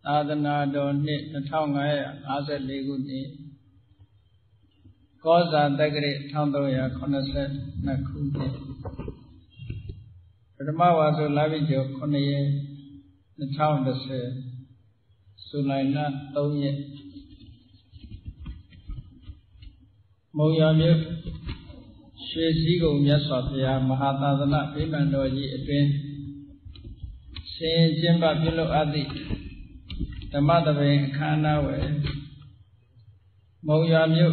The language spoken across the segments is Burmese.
သာသနာတော်နှစ်2554ခုနှစ်ကောဇာတက္ကရာ1382ခုနှစ်ပထမဝါဆိုလပြည့်ကျော်9ရက်2010ဇူလိုင်လ3ရက်မုံရမြို့ရွှေစည်းကုံမြတ်စွာဘုရားမဟာသာသနာဗိမာန်တော်ကြီးအတွင်းရှင်ကျင်းပပြုလုပ်အပ်သည့်ဓမ္မသဘင်အခမ်းအနားဝယ်မုံရမြို့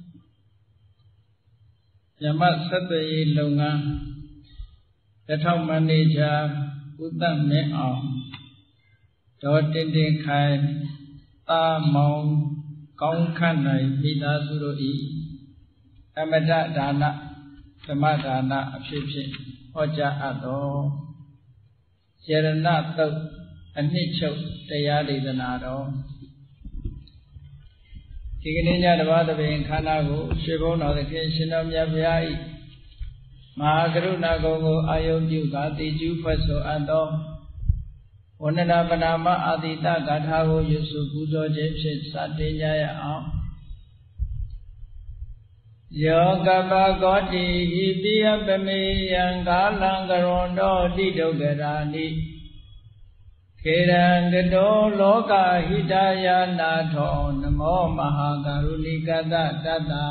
ဓမ္မဆက်သွယ်ရေးလုပ်ငန်းလက်ထောက်မန်နေဂျာဦးသက်မင်းအောင်ဒေါ်တင်တင်ခိုင်တာမောင်ကောင်းခန့်နိုင်မိသားစုတို့၏အမတဒါနဓမ္မဒါနအဖြစ်ဖြင့်ဟောကြားအပ်သောယရဏသုတ်အနှစ်ချုပ်တရားဒေသနာတော်ဒီကနေ့ညတပါးသဘင်ခန္ဓာကိုရွှေဘုံတော်သခင်ရှင်တော်မြတ်ဘုရား၏မဟာကရုဏာကုံကိုအာယုပြုကာတိကျူးဖွဲ့ဆိုအပ်သောဝန္ဒနာပနာမအာတိတဂါထာကိုရွတ်ဆိုပူဇော်ခြင်းဖြင့်စတင်ကြရအောင်ယောကပကောတိဟိပိယပမေယံကာလံကရွန်တော်တိဒုက္ခရာနိခေရံကတောလောကဟိတယာနာထောနမောမဟာကရုဏိကတတတ္တ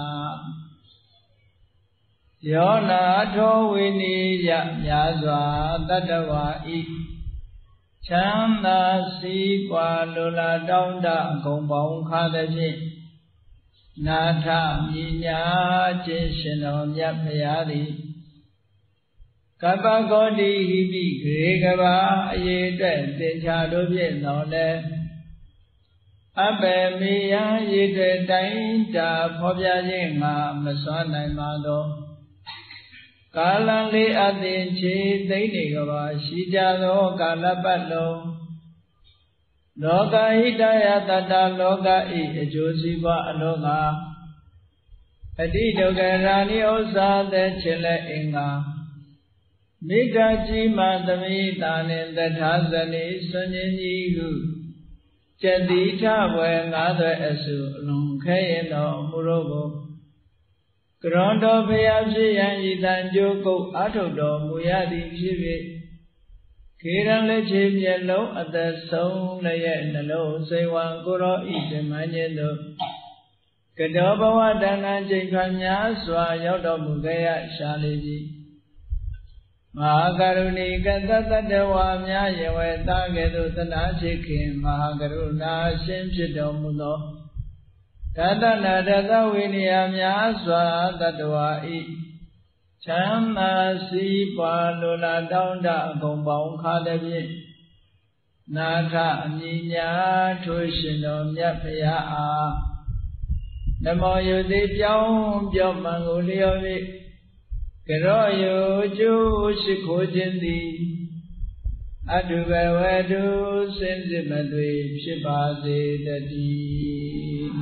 ယောနာထောဝိနိယမြာစွာတတ္တဝါဤချမ်းသာစီးပွားလိုလားတောင်းတအကုန်ပေါင်းခါသဖြင့်နာထမြညာခြင်းရှင်တော်မြတ်ဖရာသည်ကပ္ပဂောတိဟိပိဂရေကဘာအရေအတွက်သင်္ချာတို့ဖြင့်တော်လဲအဘေမေယံရေတွေတိုင်းတာဖော်ပြခြင်းငါမစွမ်းနိုင်ပါသောကာလလေးအသင်ချေသိမ့်နေကဘာရှိကြသောကာလပတ်လုံးလောကဟိတယတတလောကဤအကျိုးစီးပွားအလောကအတိဒုက္ခရာနိဥစ္စာသက်ချင်လက်အင်္ဂါမိဂကြီးမသမိတာနှင့်တထာဇနိစွန်ခြင်းကြီးဟုကျတိထဘွယ်ငါးသွဲအစုအလွန်ခဲရင်တော်မူတော့ကိုကရွန်တော်ဖျားဖြစ်ရန်ဤတန်ကြိုးကုတ်အာထုတ်တော်မူရသည်ဖြစ်၍ခေရန်လက်ချေမျက်လုံးအသက်ဆုံးလည်းရဲ့နှလုံးစိတ်ဝံကိုရောဤဓမ္မညင်းတို့ကတောဘဝတဏ္ဍချိန်ခါများစွာရောက်တော်မူခဲ့ရရှာလေပြီမဟာကရုဏီကတတတ္တဝါများယဝေတာကဲ့သို့သနာရှိခင်မဟာကရုဏာရှင်ဖြစ်တော်မူသောတတနာတသဝိနည်းများစွာတတ္တဝါဤချမ်းသာစီးပွားလိုလားတောင်းတအကုန်ပေါင်းခါသည်ဖြင့်နာထအမြညာထိုရှင်တော်မြတ်ဖရာအားနမောယုတိပြောင်းပြောမှန်ကိုလျော်၍ကရောယုကျိုးရှိခိုးခြင်းသည်အတုဘဝတုစင်စစ်မသွေဖြစ်ပါစေတည်း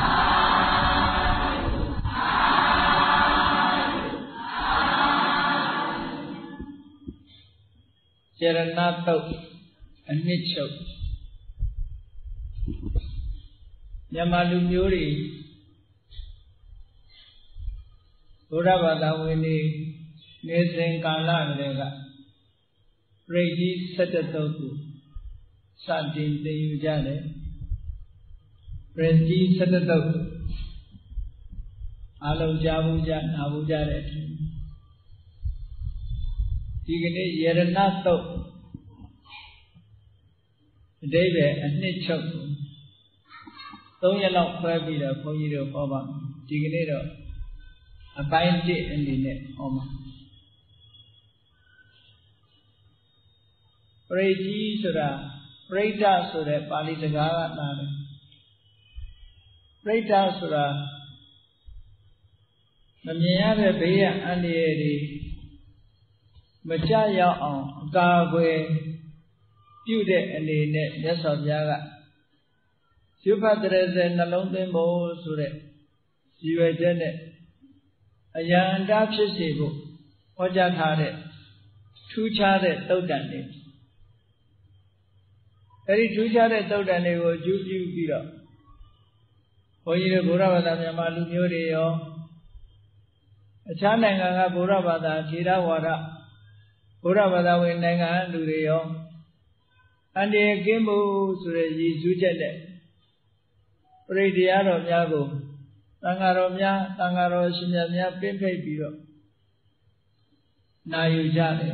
ယရဏသုတ်အနှစ်ချုပ်မြန်မာလူမျိုးတွေဘုရားဘာသာဝင်တွေနေစဉ်ကာလတွေကပရိသီ17သုတ်ကိုစတင်သင်ယူကြတယ်ပရိသီ17သုတ်အလုံးကြားဘူးကြနာဘူးကြတဲ့ဒီကနေ့ယရဏသုတ်အဓိပ္ပာယ်အနှစ်ချုပ်3ရက်လောက်ခွဲပြီးတော့ဘုန်းကြီးတို့ဟောပါမယ်ဒီကနေ့တော့အပိုင်း1အနေနဲ့ဟောမှာပရိသီဆိုတာပရိဒဆိုတဲ့ပါဠိစကားကလာတယ်ပရိဒဆိုတာမမြင်ရတဲ့ဘေးရန်အန္တရာယ်တွေမကြရောက်အောင်အကာအကွယ်ပြုတဲ့အနေနဲ့မြတ်စွာဘုရားကရွတ်ဖတ်တဲ့နှလုံးသွင်းဖို့ဆိုတဲ့ရည်ရွယ်ချက်နဲ့အယံတာဖြစ်စေဖို့ဟောကြားထားတဲ့ထူးခြားတဲ့သုတ်တန်တွေအဲဒီထူးခြားတဲ့သုတ်တန်တွေကိုအကျိုးပြုပြီးတော့ဘုန်းကြီးတို့ဗုဒ္ဓဘာသာမြန်မာလူမျိုးတွေရောအခြားနိုင်ငံကဗုဒ္ဓဘာသာထေရဝါဒဗုဒ္ဓဘာသာဝင်နိုင်ငံလူတွေရောအန္တရာယ်ကင်းဖို့ဆိုတဲ့ရည်စူးချက်နဲ့ပရိတရားတော်များကိုသံဃာတော်များသံဃာတော်ရှင်များပင့်ဖိတ်ပြီးတော့နာယူကြတယ်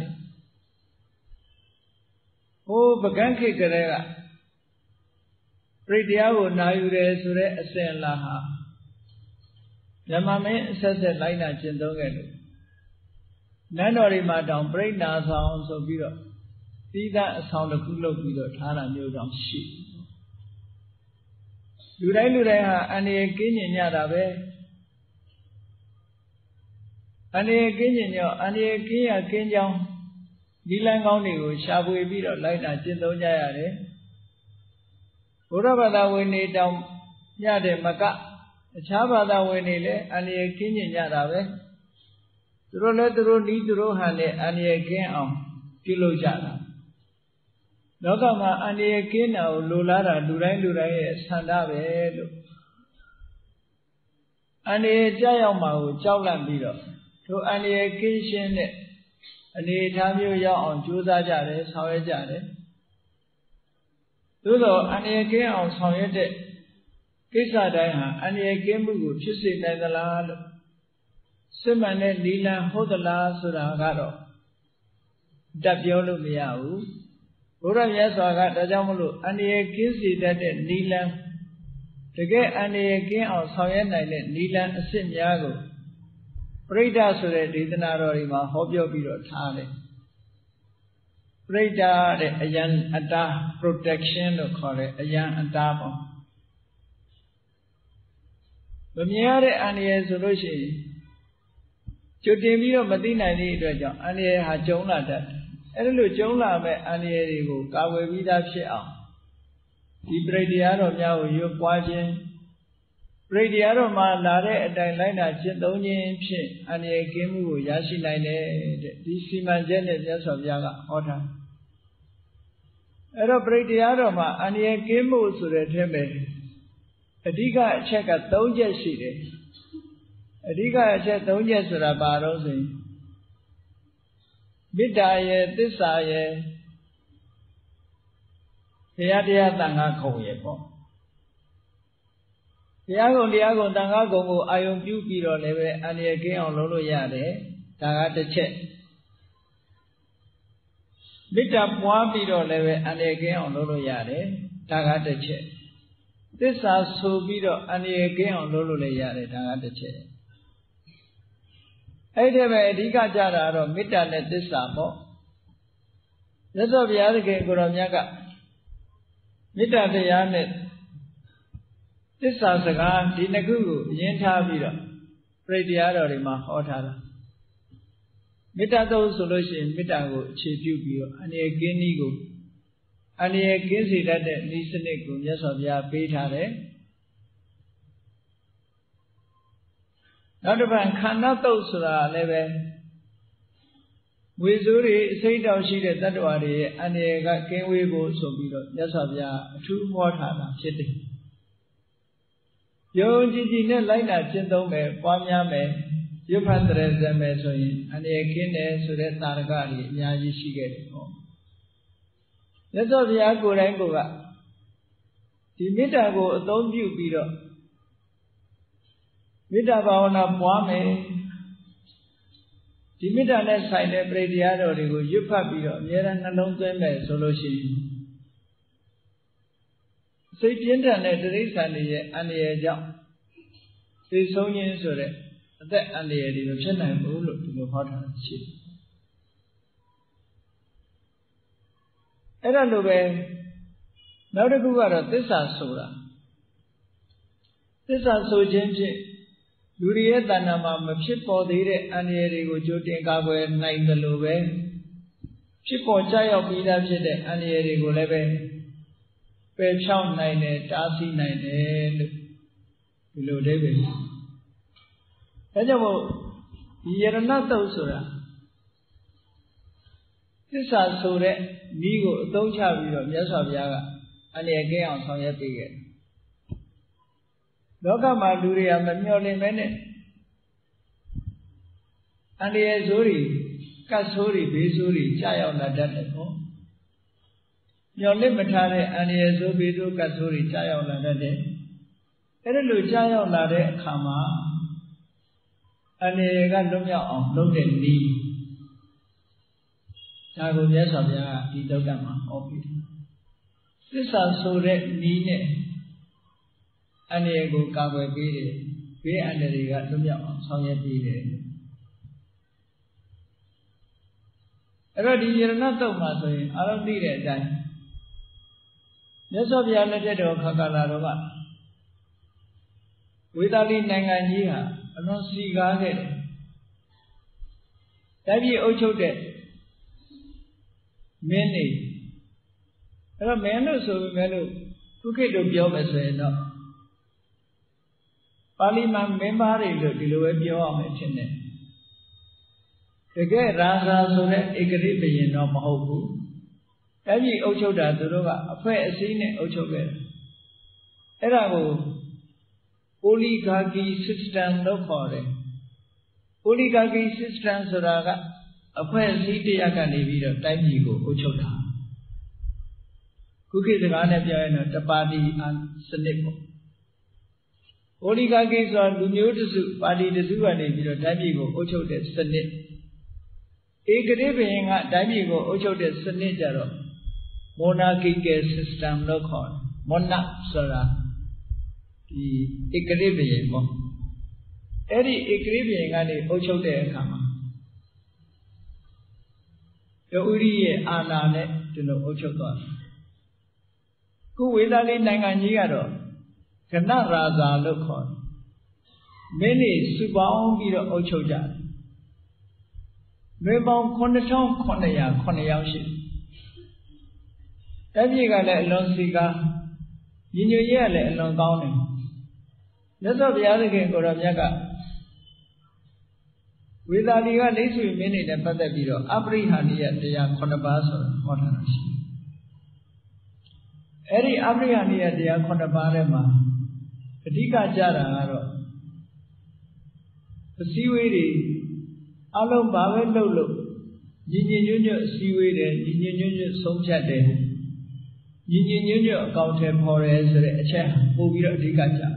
ဟိုပကန်းခေတ်ကလေးကပရိတရားကိုနာယူတယ်ဆိုတဲ့အစဉ်အလာဟာမြန်မာမင်းအဆက်ဆက်လိုက်နာကျင့်သုံးခဲ့လို့နန်းတော်တွေမှာတောင်ပြိဋ္ဌာဆောင်ဆိုပြီးတော့သီးသန့်အဆောင်တစ်ခုလုပ်ပြီးတော့ထားတာမျိုးတောင်ရှိလူတိုင်းဟာအန္တရာယ်ကင်းကျင်ကြတာပဲအန္တရာယ်ကင်းကျင်ကြောင်းအန္တရာယ်ကင်းရကင်းကြောင်းဒီလမ်းကောင်းတွေကိုရှာဖွေပြီးတော့လိုက်နာကျင့်သုံးကြရတယ်ဘုရားဘာသာဝင်တွေတောင်ညတဲ့မကအခြားဘာသာဝင်တွေလည်းအန္တရာယ်ကင်းကျင်ကြတာပဲသူတို့လည်းသူတို့နီးသူတို့ဟန်နဲ့အန္တရာယ်ကင်းအောင်ပြုလုပ်ကြတာလောကမှာအန္တရာယ်ကင်းတာကိုလိုလားတာလူတိုင်းရဲ့ဆန္ဒပဲလို့အန္တရာယ်ကြောက်ရောက်မှာကိုကြောက်လန့်ပြီးတော့ထိုအန္တရာယ်ကင်းရှင်းတဲ့အနေအထားမျိုးရောက်အောင်ကြိုးစားကြတယ်ဆောင်ရွက်ကြတယ်သို့သောအန္တရာယ်ကင်းအောင်ဆောင်ရွက်တဲ့ကိစ္စတိုင်းဟာအန္တရာယ်ကင်းမှုကိုဖြစ်စေနိုင်သလားလို့စစ်မှန်တဲ့နီလန်ဟုတ်သလားဆိုတာကတော့တတ်ပြောလို့မရဘူးဘုရားမြတ်စွာကဒါကြောင့်မလို့အန္တရာယ်ကင်းစေတတ်တဲ့နီလန်တကယ်အန္တရာယ်ကင်းအောင်ဆောင်ရွက်နိုင်တဲ့နီလန်အစစ်များကိုပရိဒဆိုတဲ့ဒေသနာတော်တွေမှာဟောပြောပြီးတော့ထားတယ်ပရိဒတဲ့အယံအတာ protection လို့ခေါ်တယ်အယံအတာပေါ့မမြင်ရတဲ့အန္တရာယ်ဆိုလို့ရှိရင်ကြိုတင်ပြီးတော့မသိနိုင်တဲ့အတွက်ကြောင့်အန္တရာယ်ဟာကျုံလာတတ်တယ်အဲ့လိုကျုံလာမဲ့အန္တရာယ်တွေကိုကာဝယ်ပြီးသားဖြစ်အောင်ဒီပရိတရားတော်များကိုရွတ်ပွားခြင်းပရိတရားတော်မှာလာတဲ့အတိုင်းလိုက်နာကျင့်သုံးခြင်းဖြင့်အန္တရာယ်ကင်းမှုကိုရရှိနိုင်တယ်တဲ့ဒီစီမံချက်နဲ့မြတ်စွာဘုရားကဟောထားအဲ့တော့ပရိတရားတော်မှာအန္တရာယ်ကင်းမှုဆိုတဲ့အထက်ပဲအဓိကအချက်က3ချက်ရှိတယ်အဓိကအချက်3ချက်ဆိုတာဘာလို့ဆိုရင်မေတ္တာရဲ့သစ္စာရဲ့ဘုရားတရားသံဃာခုံရဲ့ပေါ့ဘုရားကုံတရားကုံသံဃာကုံကိုအာယုံပြုပြီးတော့လည်းပဲအန္တရာယ်ကင်းအောင်လုပ်လို့ရတယ်ဒါကတစ်ချက်မေတ္တာပွားပြီးတော့လည်းပဲအန္တရာယ်ကင်းအောင်လုပ်လို့ရတယ်ဒါကတစ်ချက်သစ္စာဆိုပြီးတော့အန္တရာယ်ကင်းအောင်လုပ်လို့လည်းရတယ်ဒါကတစ်ချက်အဲ့ဒီပဲအဓိကကြတာတော့မေတ္တာနဲ့သစ္စာပေါ့မြတ်စွာဘုရားသခင်ကိုရောမြတ်ကမေတ္တာတရားနဲ့သစ္စာစကားဒီနှစ်ခုကိုအရင်ထားပြီးတော့ပရိတရားတော်တွေမှာဟောထားတာမေတ္တာသုံးဆိုလို့ရှိရင်မေတ္တာကိုအခြေပြုပြီးတော့အန္တရာယ်ကင်းနည်းကိုအန္တရာယ်ကင်းစေတတ်တဲ့နည်းစနစ်ကိုမြတ်စွာဘုရားပေးထားတယ်နောက်တစ်ပတ်ခန္ဓာတုတ်ဆိုတာလည်းပဲဝေစိုးတွေအစိမ့်တောင်ရှိတဲ့တ attva တွေရဲ့အန္တရာယ်ကကင်းဝေးဖို့ဆိုပြီးတော့မြတ်စွာဘုရားအထူးဟောထားတာဖြစ်တယ်ယုံကြည်ကြည်နဲ့လိုက်နာကျင့်သုံးမယ်ပွားများမယ်ရွတ်ဖတ်တဲ့ဇက်မယ်ဆိုရင်အန္တရာယ်ကင်းတယ်ဆိုတဲ့သာရကတွေအများကြီးရှိခဲ့တယ်ပေါ့မြတ်စွာဘုရားကိုယ်တိုင်ကဒီမေတ္တာကိုအသုံးပြုပြီးတော့မေတ္တာဘာဝနာပွားမယ်ဒီမေတ္တာနဲ့ဆိုင်တဲ့ပရိတရားတော်တွေကိုရွတ်ဖတ်ပြီးတော့အမြဲတမ်းနှလုံးသွင်းမယ်ဆိုလို့ရှိရင်စိတ်ပြင်းထန်တဲ့တိရစ္ဆာန်တွေရဲ့အန္တရာယ်ကြောင့်သိဆုံးခြင်းဆိုတဲ့အသက်အန္တရာယ်တွေမဖြစ်နိုင်ဘူးလို့ဒီလိုဟောထားတာရှိတယ်အဲ့ဒါလိုပဲနောက်တစ်ခုကတော့သစ္စာဆိုတာသစ္စာဆိုခြင်းဖြင့်လူတွေရဲ့တဏ္ဍာမှာမဖြစ်ပေါ်သေးတဲ့အန္တရာယ်တွေကိုကြိုတင်ကာကွယ်နိုင်တယ်လို့ပဲဖြစ်ပေါ်ကြရောက်ပြီးသားဖြစ်တဲ့အန္တရာယ်တွေကိုလည်းပဲပယ်ဖြောင်းနိုင်တယ်တားဆီးနိုင်တယ်လို့ဒီလိုအဓိပ္ပာယ်ဒါကြောင့်မို့ဒီယရဏတုတ်ဆိုတာသစ္စာဆိုတဲ့ဤကိုအသုံးချပြီးတော့မြတ်စွာဘုရားက anh em cái ông xong hết đi cái đó các mà lưu đi mà nhau lên mấy này anh em số đi các số đi bế số đi chạy ông là đất đấy không nhau lên mình thay anh em số bế số các số đi chạy ông là đất đấy cái đó lưu chạy ông là đấy khám mà anh em cái lúc nhau ông lúc đến đi cha cô nhớ sao vậy đi đâu cả mà ok thế sao số đấy đi nè anh em cô cao về bế anh em đi cái lúc nhau xong hết đi đấy rồi đi giờ nó đâu mà rồi áo đi để đây nhớ sao vậy là để đồ khắc là đồ bạn với ta đi này ngay gì hả nó xì gà cái tại vì ở chỗ đấy men này rồi men nó rồi men nó cứ cái đồ biểu về rồi đó Pali mà men ba rồi đi lối biểu ông ấy thế này cái raja số đấy cái gì bây giờ nó mà hậu cụ tại vì ở chỗ đó tụi nó phải xin này ở chỗ cái cái đó là oligarchy system đó khó đấy oligarchy system số đó cái phải xin thì cái này bây giờ tại vì có ở chỗ đó cái gì đó này bây giờ nó party and snip oligarchy số lúc nhiều thứ sự party thứ sự cái này bây giờ tại vì có ở chỗ đó snip एक रे बेंगा दाबी को ओचोटे सने जरो मोनार्की के सिस्टम लो खोन मोना सोरा कि एक रे बेंगो एरी एक रे बेंगा ने ओचोटे खामा तो उरी ये आना ने तुनो ओचोतो कु वेदाली नांगा जी गारो गना राजा लो खोन मेने सुबाओं भी रो ओचोजा mấy bông con nhà gì, cái gì cái này long xì cả, nhìn như vậy là long cao này, nếu sao bây giờ cái cô làm gì cả, vì ta đi cái lịch sử mình này bắt đầu đi rồi, Abrahania thì là con bà rồi, con thằng gì, ấy Abrahania thì là con bà đấy mà, cái cái cha ra rồi, cái siêu đi alo bà với lâu lâu nhìn nhớ siêu đấy nhìn nhớ sống chết đấy nhìn nhớ cao thêm họ đấy rồi chết vô vi rồi đi cả cha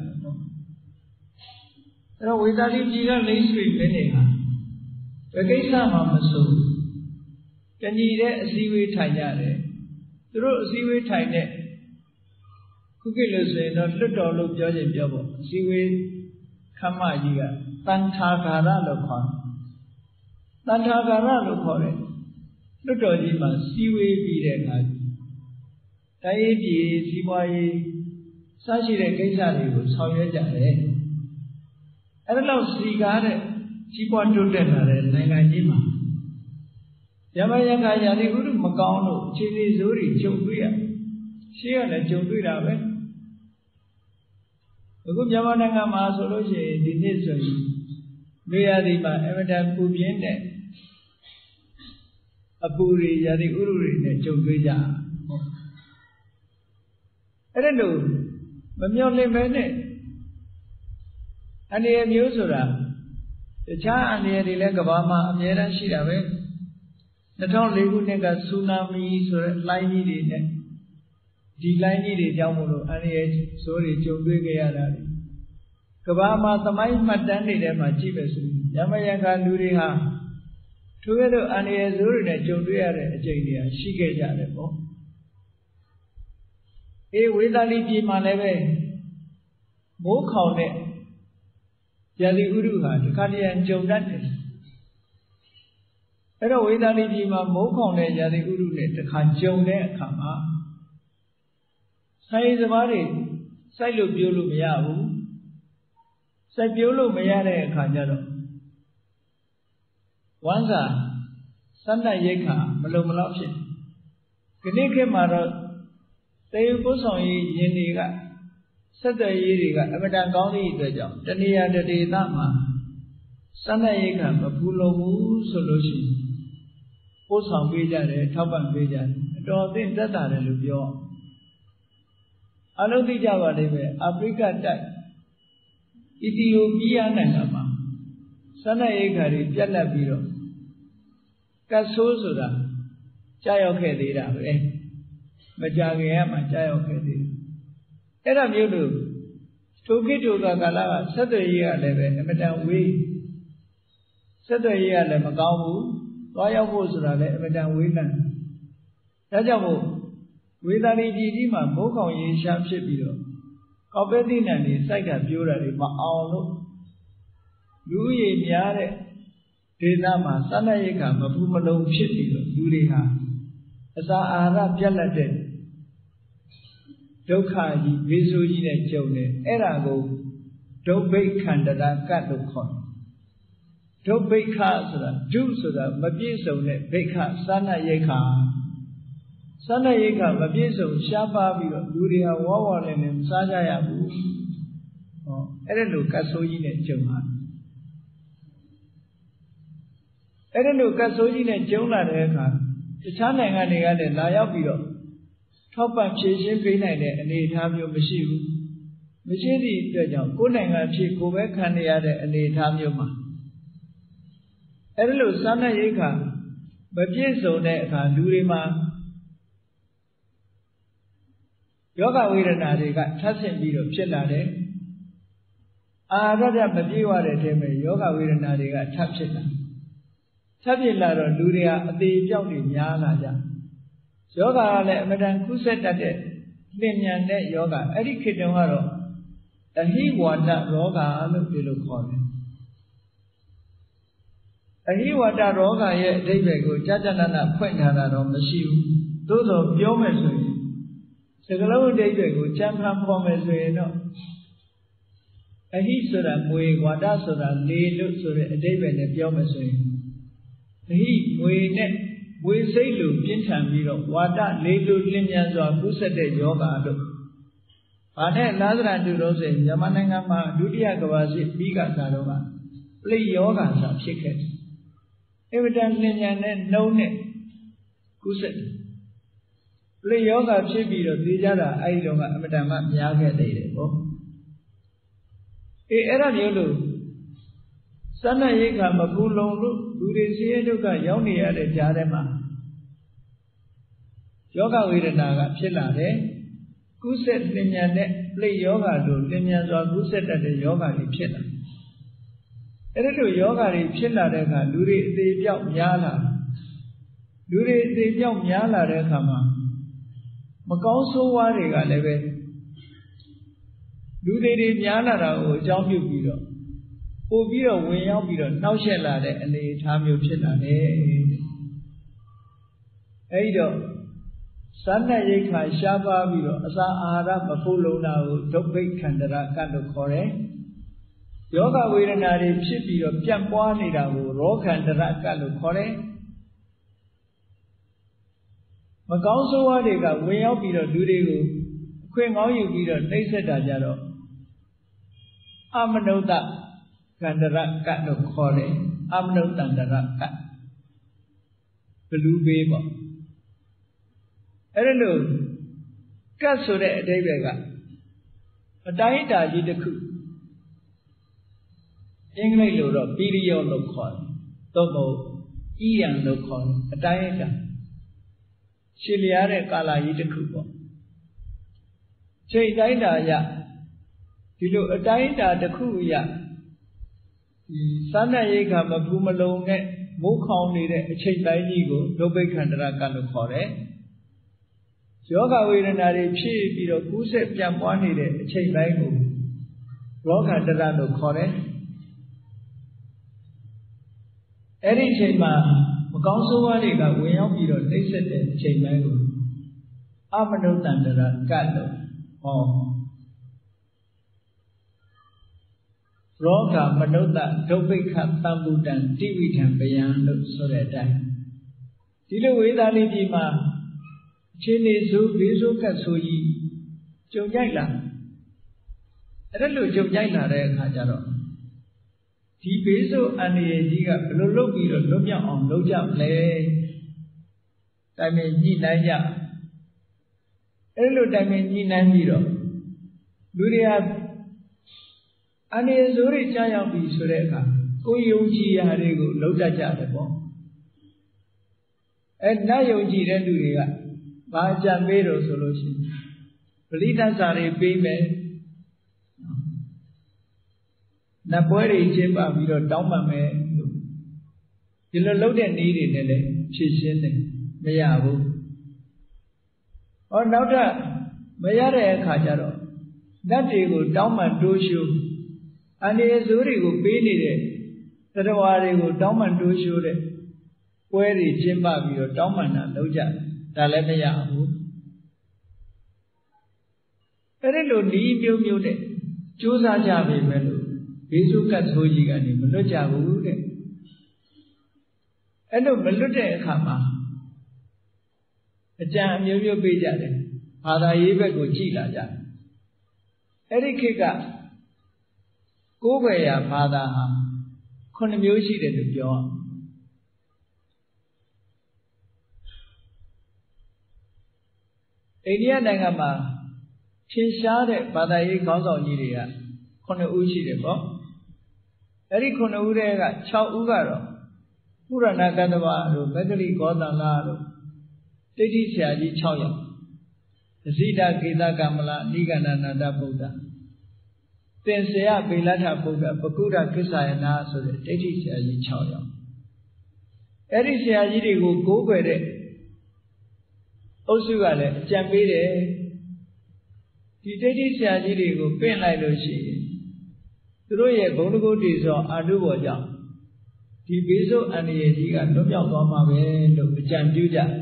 rồi vì ta đi chỉ là lấy suy bên này hả cái sao mà số cái gì đấy siêu thay nhà đấy rồi siêu thay đấy cái lời nói nó rất đau lúc cho gì cho bộ siêu khăm mà gì cả tăng tha cả ra được không tăng tha cả ra được không đấy lúc đó gì mà siêu bị đấy cả cái gì siêu ai sao chỉ để cái sao thì cũng sao nhớ chả đấyအဲ့လိုစီကားတဲ့ကြီးပွားတိုးတက်လာတဲ့နိုင်ငံကြီးမှာယမယခာယာတိဥဒ္ဓမကောင်းလို့အခြေအနေဆိုးတွေကြုံတွေ့ရရှေ့ကလည်းကြုံတွေ့တာပဲအခုမြန်မာနိုင်ငံမှာဆိုလို့ရှိရင်ဒီနှစ်ဆိုရင်လူရသည်မှာအမတန်ပူပြင်းတဲ့အပူတွေယာတိဥဒ္ဓတွေနဲ့ကြုံတွေ့ကြအဲ့ဒါလို့မမျှော်လင့်ပဲနဲ့အနေအမျိုးဆိုတာတခြားအနေတွေလည်းကမ္ဘာမှာအများအားရှိတာပဲ2004ခုနှစ်ကဆူနာမီဆိုတဲ့လှိုင်းကြီးတွေနဲ့ဒီလှိုင်းကြီးတွေကြောင့်မို့လို့အနေဆိုးတွေကြုံတွေ့ကြရတာကမ္ဘာမှာသမိုင်းမှတ်တမ်းတွေထဲမှာကြည့်ပဲဆိုရင်ယမယံခါလူတွေဟာထိုကဲ့သို့အနေဆိုးတွေနဲ့ကြုံတွေ့ရတဲ့အကြိမ်တွေရှိခဲ့ကြတယ်ပေါ့ဝေသာလီပြည်မှာလည်းပဲမိုးခေါင်တဲ့ယာတိဥဒ္ဓဟာဒီခါတည်းကြုံတတ်တယ်အဲ့တော့ဝေသာလီပြည်မှာမိုးခေါင်တဲ့ယာတိဥဒ္ဓနဲ့တစ်ခါကြုံတဲ့အခါမှာဆိုင်စပါးတွေစိုက်လို့ပြိုးလို့မရဘူးစိုက်ပြိုးလို့မရတဲ့အခါကျတော့ဝမ်းစာစန္ဒရိတ်ခါမလုံမလောက်ဖြစ်ဒီနေ့ခေတ်မှာတော့တေယုပုဆောင်ရေးယင်တွေကဆက်သွယ်ရေးတွေကအမတန်ကောင်းသည့်အတွက်ကြောင့်တဏှာတတေသမှာစန္ဒရိတ်ခါမဖူလုံဘူးဆိုလို့ရှိရင်ပို့ဆောင်ပေးကြတယ်ထောက်ပံ့ပေးကြတယ်အတော်အသင့်သက်သာတယ်လို့ပြောအလုံးသိကြပါလိမ့်မယ်အာဖရိကတိုက်အီသီယိုးပီးယားနိုင်ငံမှာစားနပ်ရိက္ခာတွေပြတ်လတ်ပြီးတော့ကတ်ဆိုးဆိုတာကြားရောက်ခဲ့သေးတာပဲမကြခင်ကမှကြားရောက်ခဲ့သေးတယ်အဲ့ဒါမျိုးလို့ထိုခေတ်ထိုကာလကဆက်သွယ်ရေးကလည်းပဲအမတန်ဝေးဆက်သွယ်ရေးကလည်းမကောင်းဘူးသွားရောက်ဖို့ဆိုတာလည်းအမတန်ဝေးလံဒါကြောင့်မို့ဝေသာလီပြည်ကြီးမှာမိုးခေါင်ရေရှားဖြစ်ပြီးတော့ကောက်ပဲသီးနှံတွေစိုက်တာပြိုးတာတွေမအောင်လို့လူဦးရေများတဲ့ဒေသမှာစားနပ်ရိက္ခာမဖူးမလုံဖြစ်ပြီးတော့လူတွေဟာအစာအာဟာရပြတ်လတ်တဲ့ဒုက္ခကြီးဝေဆိုးကြီးနဲ့ကြုံတယ်အဲ့ဒါကိုဒုဗ္ဗိခန္တရာကတ်လို့ခေါ်တယ်ဒုဗ္ဗိခဆိုတာဒုဆိုတာမပြည့်စုံတဲ့ဗိခစားနပ်ရိက္ခာစားနပ်ရိက္ခာမပြည့်စုံရှားပါပြီးတော့လူတွေဟာဝါဝါလည်းမစားကြရဘူးဟောအဲ့ဒါလိုကတ်ဆိုးကြီးနဲ့ကြုံလာအဲ့ဒါလိုကတ်ဆိုးကြီးနဲ့ကြုံလာတဲ့အခါတခြားနိုင်ငံတွေကလည်းလာရောက်ပြီးတော့ထောက်ပံ့ဖြည့်ရှင်းပေးနိုင်တဲ့အနေအထားမျိုးမရှိဘူးမရှိသည့်အတွက်ကြောင့်ကိုယ်နိုင်ငံဖြစ်ကိုယ်ပဲခံရတဲ့အနေအထားမျိုးမှာအဲ့ဒါလိုစားနပ်ရိက္ခာမပြည့်စုံတဲ့အခါလူတွေမှာယောဂဝေဒနာတွေကထပ်ဆင့်ပြီးတော့ဖြစ်လာတယ်အာရဒမပြေဝတဲ့အချိန်မှာယောဂဝေဒနာတွေကထပ်ဖြစ်လာထပ်ဖြစ်လာတော့လူတွေဟာအသေးပြောက်တွေများလာကြယောဂကလည်းအမတန်ကုဆက်တတ်တဲ့လင်မြန်တဲ့ယောဂအဲ့ဒီခေတ်တုန်းကတော့အဟိဝါဒရောဂါလို့ဒီလိုခေါ်တယ်အဟိဝါဒရောဂါရဲ့အဓိပ္ပာယ်ကိုကြာကြာနာနာဖွင့်ထားတာတော့မရှိဘူးသို့သောပြောမယ်ဆိုရင်စကလုံးအဓိပ္ပာယ်ကိုကြံဖန်ဖော်မယ်ဆိုရင်တော့အဟိဆိုတာငွေဝါဒဆိုတာလေလို့ဆိုတဲ့အဓိပ္ပာယ်နဲ့ပြောမယ်ဆိုရင်အဟိငွေနဲ့ဝေစိတ်လိုပြင်းထန်ပြီးတော့ဝါဒလေးလိုလင်းမြန်စွာကူးစက်တဲ့ယောဂါလို့ဘာနဲ့လားသရတူလို့ဆိုရင်မြန်မာနိုင်ငံမှာဒုတိယကမ္ဘာစစ်ပြီးကစားတော့ကပလိယောဂါစာဖြစ်ခဲ့တယ်အင်မတန်လင်းမြန်တဲ့နှုံးနဲ့ကူးစက်တယ်ပလိယောဂါဖြစ်ပြီးတော့သိကြတာအဲ့ဒီတော့ကအမတန်မှများခဲ့သေးတယ်ပေါ့အဲ့ဒါမျိုးလို့စားနပ်ရိက္ခာမပူလုံလို့လူတွေဆင်းရဲဒုက္ခရောက်နေရတဲ့ကြားထဲမှာယောဂဝေဒနာကဖြစ်လာတယ်ကုသလင်မြန်တဲ့ပလိယောဂါတို့လင်မြန်စွာကုသတတ်တဲ့ယောဂါတွေဖြစ်လာအဲ့ဒီလိုယောဂါတွေဖြစ်လာတဲ့အခါလူတွေအသေးပြောက်များလာလူတွေအသေးပြောက်များလာတဲ့အခါမှာမကောင်းဆိုးဝါးတွေကလည်းပဲလူတွေများလာတာကိုအကြောင်းပြုပြီးတော့ပို့ပြီးတော့ဝင်ရောက်ပြီးတော့နှောက်ယှက်လာတဲ့အနေအထားမျိုးဖြစ်လာတယ်အဲဒီတော့စားနပ်ရိက္ခာရှားပါပြီးတော့အစာအာဟာရမဖို့လုံတာကိုဒုဗ္ဗိခန္တရာကတ်လို့ခေါ်တယ်ယောဂဝေဒနာတွေဖြစ်ပြီးတော့ပြန့်ပွားနေတာကိုရောခန္တရာကတ်လို့ခေါ်တယ်မကောင်းဆိုးဝါးတွေကဝင်ရောက်ပြီးတော့လူတွေကိုအခွင့်ကောင်းယူပြီးတော့နှိပ်စက်တာကြတော့အမနုဿကန္တရကတ်လို့ခေါ်တယ်အမနုဿန္တရကတ်ဘလူးပေးပေါ့အဲ့ဒါလို့ကတ်ဆိုတဲ့အဓိပ္ပာယ်ကအတိုင်းအတာကြီးတစ်ခုအင်္ဂလိပ်လိုတော့ period လို့ခေါ်တယ်သို့မဟုတ်ဣယံလို့ခေါ်တယ်အတိုင်းအတာရှည်လျားတဲ့ကာလကြီးတစ်ခုပေါ့ချိန်တိုင်းတာရဒီလိုအတိုင်းအတာတစ်ခုရဒီစားနပ်ရိက္ခာမဖူးမလုံနဲ့မိုးခေါင်နေတဲ့အချိန်တိုင်းကြီးကိုဒုဗ္ဗိခန္တရာကတ်လို့ခေါ်တယ်ယောဂဝေဒနာတွေဖြစ်ပြီးတော့ကူးဆက်ပြန့်ပွားနေတဲ့အချိန်တိုင်းကိုရောခန္တရာလို့ခေါ်တယ်အဲ့ဒီအချိန်မှာမကောင်းဆိုးဝါးတွေကဝင်ရောက်ပြီးတော့နှိပ်စက်တဲ့အချိန်တိုင်းကိုအမနုဿန္တရာကတ်လို့ဟောရောဂမနုဿဒုဗ္ဗိခသံဗုဒ္ဓံတိဝိထံပယံလို့ဆိုတဲ့အတိုင်းဒီလိုဝေသာလီပြည်မှာအခြေအနေဆိုးဘေးဆိုးကတ်ဆိုးကြီးကြုံကြိုက်လာအဲ့ဒါလို့ကြုံကြိုက်လာတဲ့အခါကျတော့ဒီဘေးဆိုးအန္တရာယ်ကြီးကဘယ်လိုလုပ်ပြီးတော့လွတ်မြောက်အောင်လုပ်ကြမလဲတိုင်ပင်ညှိနှိုင်းကြအဲ့လိုတိုင်ပင်ညှိနှိုင်းပြီးတော့ Luria Ane Zuri Chaya be Sureka, Uyuji Harigo, Loda Jadabo. And Nayoji Renduria, Baja Mero solution. Politas are a payment. Napoleon Jemba, we don't down me. You know, load and need it, she's in the Mayabu. Or now that Mayare Kajaro, that they go down and do you. And the Zuri go painted it. That why they go down and do you. Where is Jimba, your down and Loja, Dalemayabu? Very low need you muted. Choose a jabi melu. Bisu Katsuji and Malojabu. And no Melute Kama. A jam you be jaded. Ada Eva go Chila Jan. Erikika. Go where your father contributed to John. India Nangama, she shouted, but I got on Nidia, Kona Uchi the Bob. Erikona Urega, Chow Ugaro, Uranagadawa, Begari Godalaro, Teddy Siaji Choya, Zita Gita Gamala, Nigana Nada Buddha. Then say up Bilata Buddha, Bakuda Kisayana, so the Teddy Siaji Choya. Eri Siaji go with it. Osugale, Jambide, the Teddy Siaji go pain like Lucy. Through a Bonugo Dizo, Aduboja. The Bizo and the Ediga, no Yama, no Jambuja.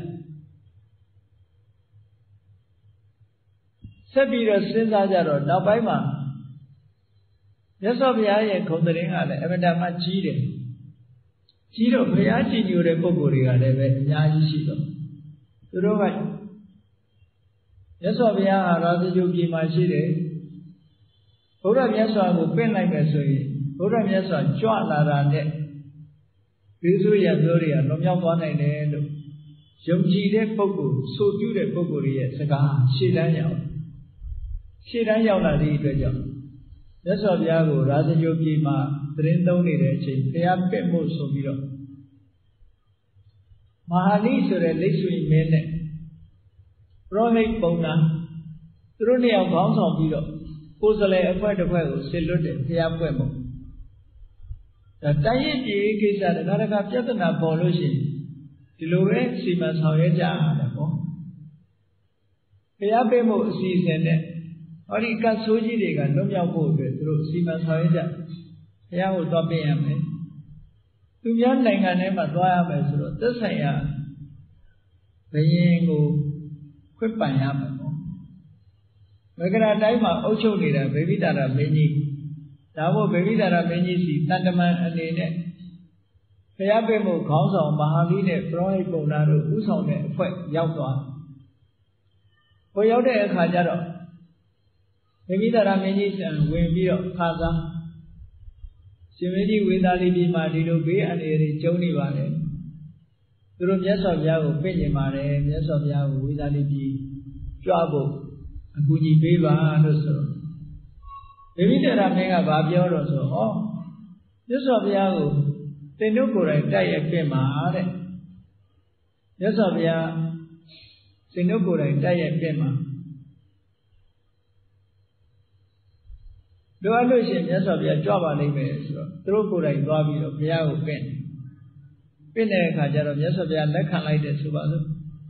Sabira Sindajaro, Nabaima. Yes, of the Aya Condringa, Evidama Chide. Chido, Piachi knew the Pogoria, Yajido. The Roman. Yes, of the Aya, rather you give my Chide. Ora Yasa will pen like a soy. Ora Yasa, Joa Lara net. Bizu Yadoria, no Yamana in the end. Yumji de Pogo, so do the Pogoria, Saga, Shidanya. Shidanya la read the job. Yes, of Yago, rather you ma, Brindon in a chain, they have been most of you. Mahali sur a liquid minute. Romic Bona, Truni of Bounce of Vito. Posale a quite a well, saluted, Piapuemo. The Tayi is at another Japana pollution. Tilure, Siemens Hoyaja, Piapemo season. Orika Soji, and Lumia Boat through Siemens Hoyaja. Piao Topiam. To young Langanema Doyam, the Saya. Payango, quit by Yam. Megara Daima Ocho Nida, baby Dara Meni. Davo baby Dara Meni, Tandaman and Nene. Payabemo, Council, Mahaline, Proy Bonaro, Usone, Yautwa. Poyode Kajaro. Baby Dara Meni and Wimbio, Kaza. Simedi with Ali Madino Bay and Eri Joni Vale. Through Yes of Yago, Penny Mare, Yes of Yago with Ali Jabo. Guji Beba, so. Maybe there are mega babio or so. Yes, of Yago, they no correct die a pema. Yes, of Ya, they no correct die a pema. Do I lose him? Yes, of your job on emails, through correct Bobby of Yago pen. Pen a kajar of yes of Ya, like a light as Subaru.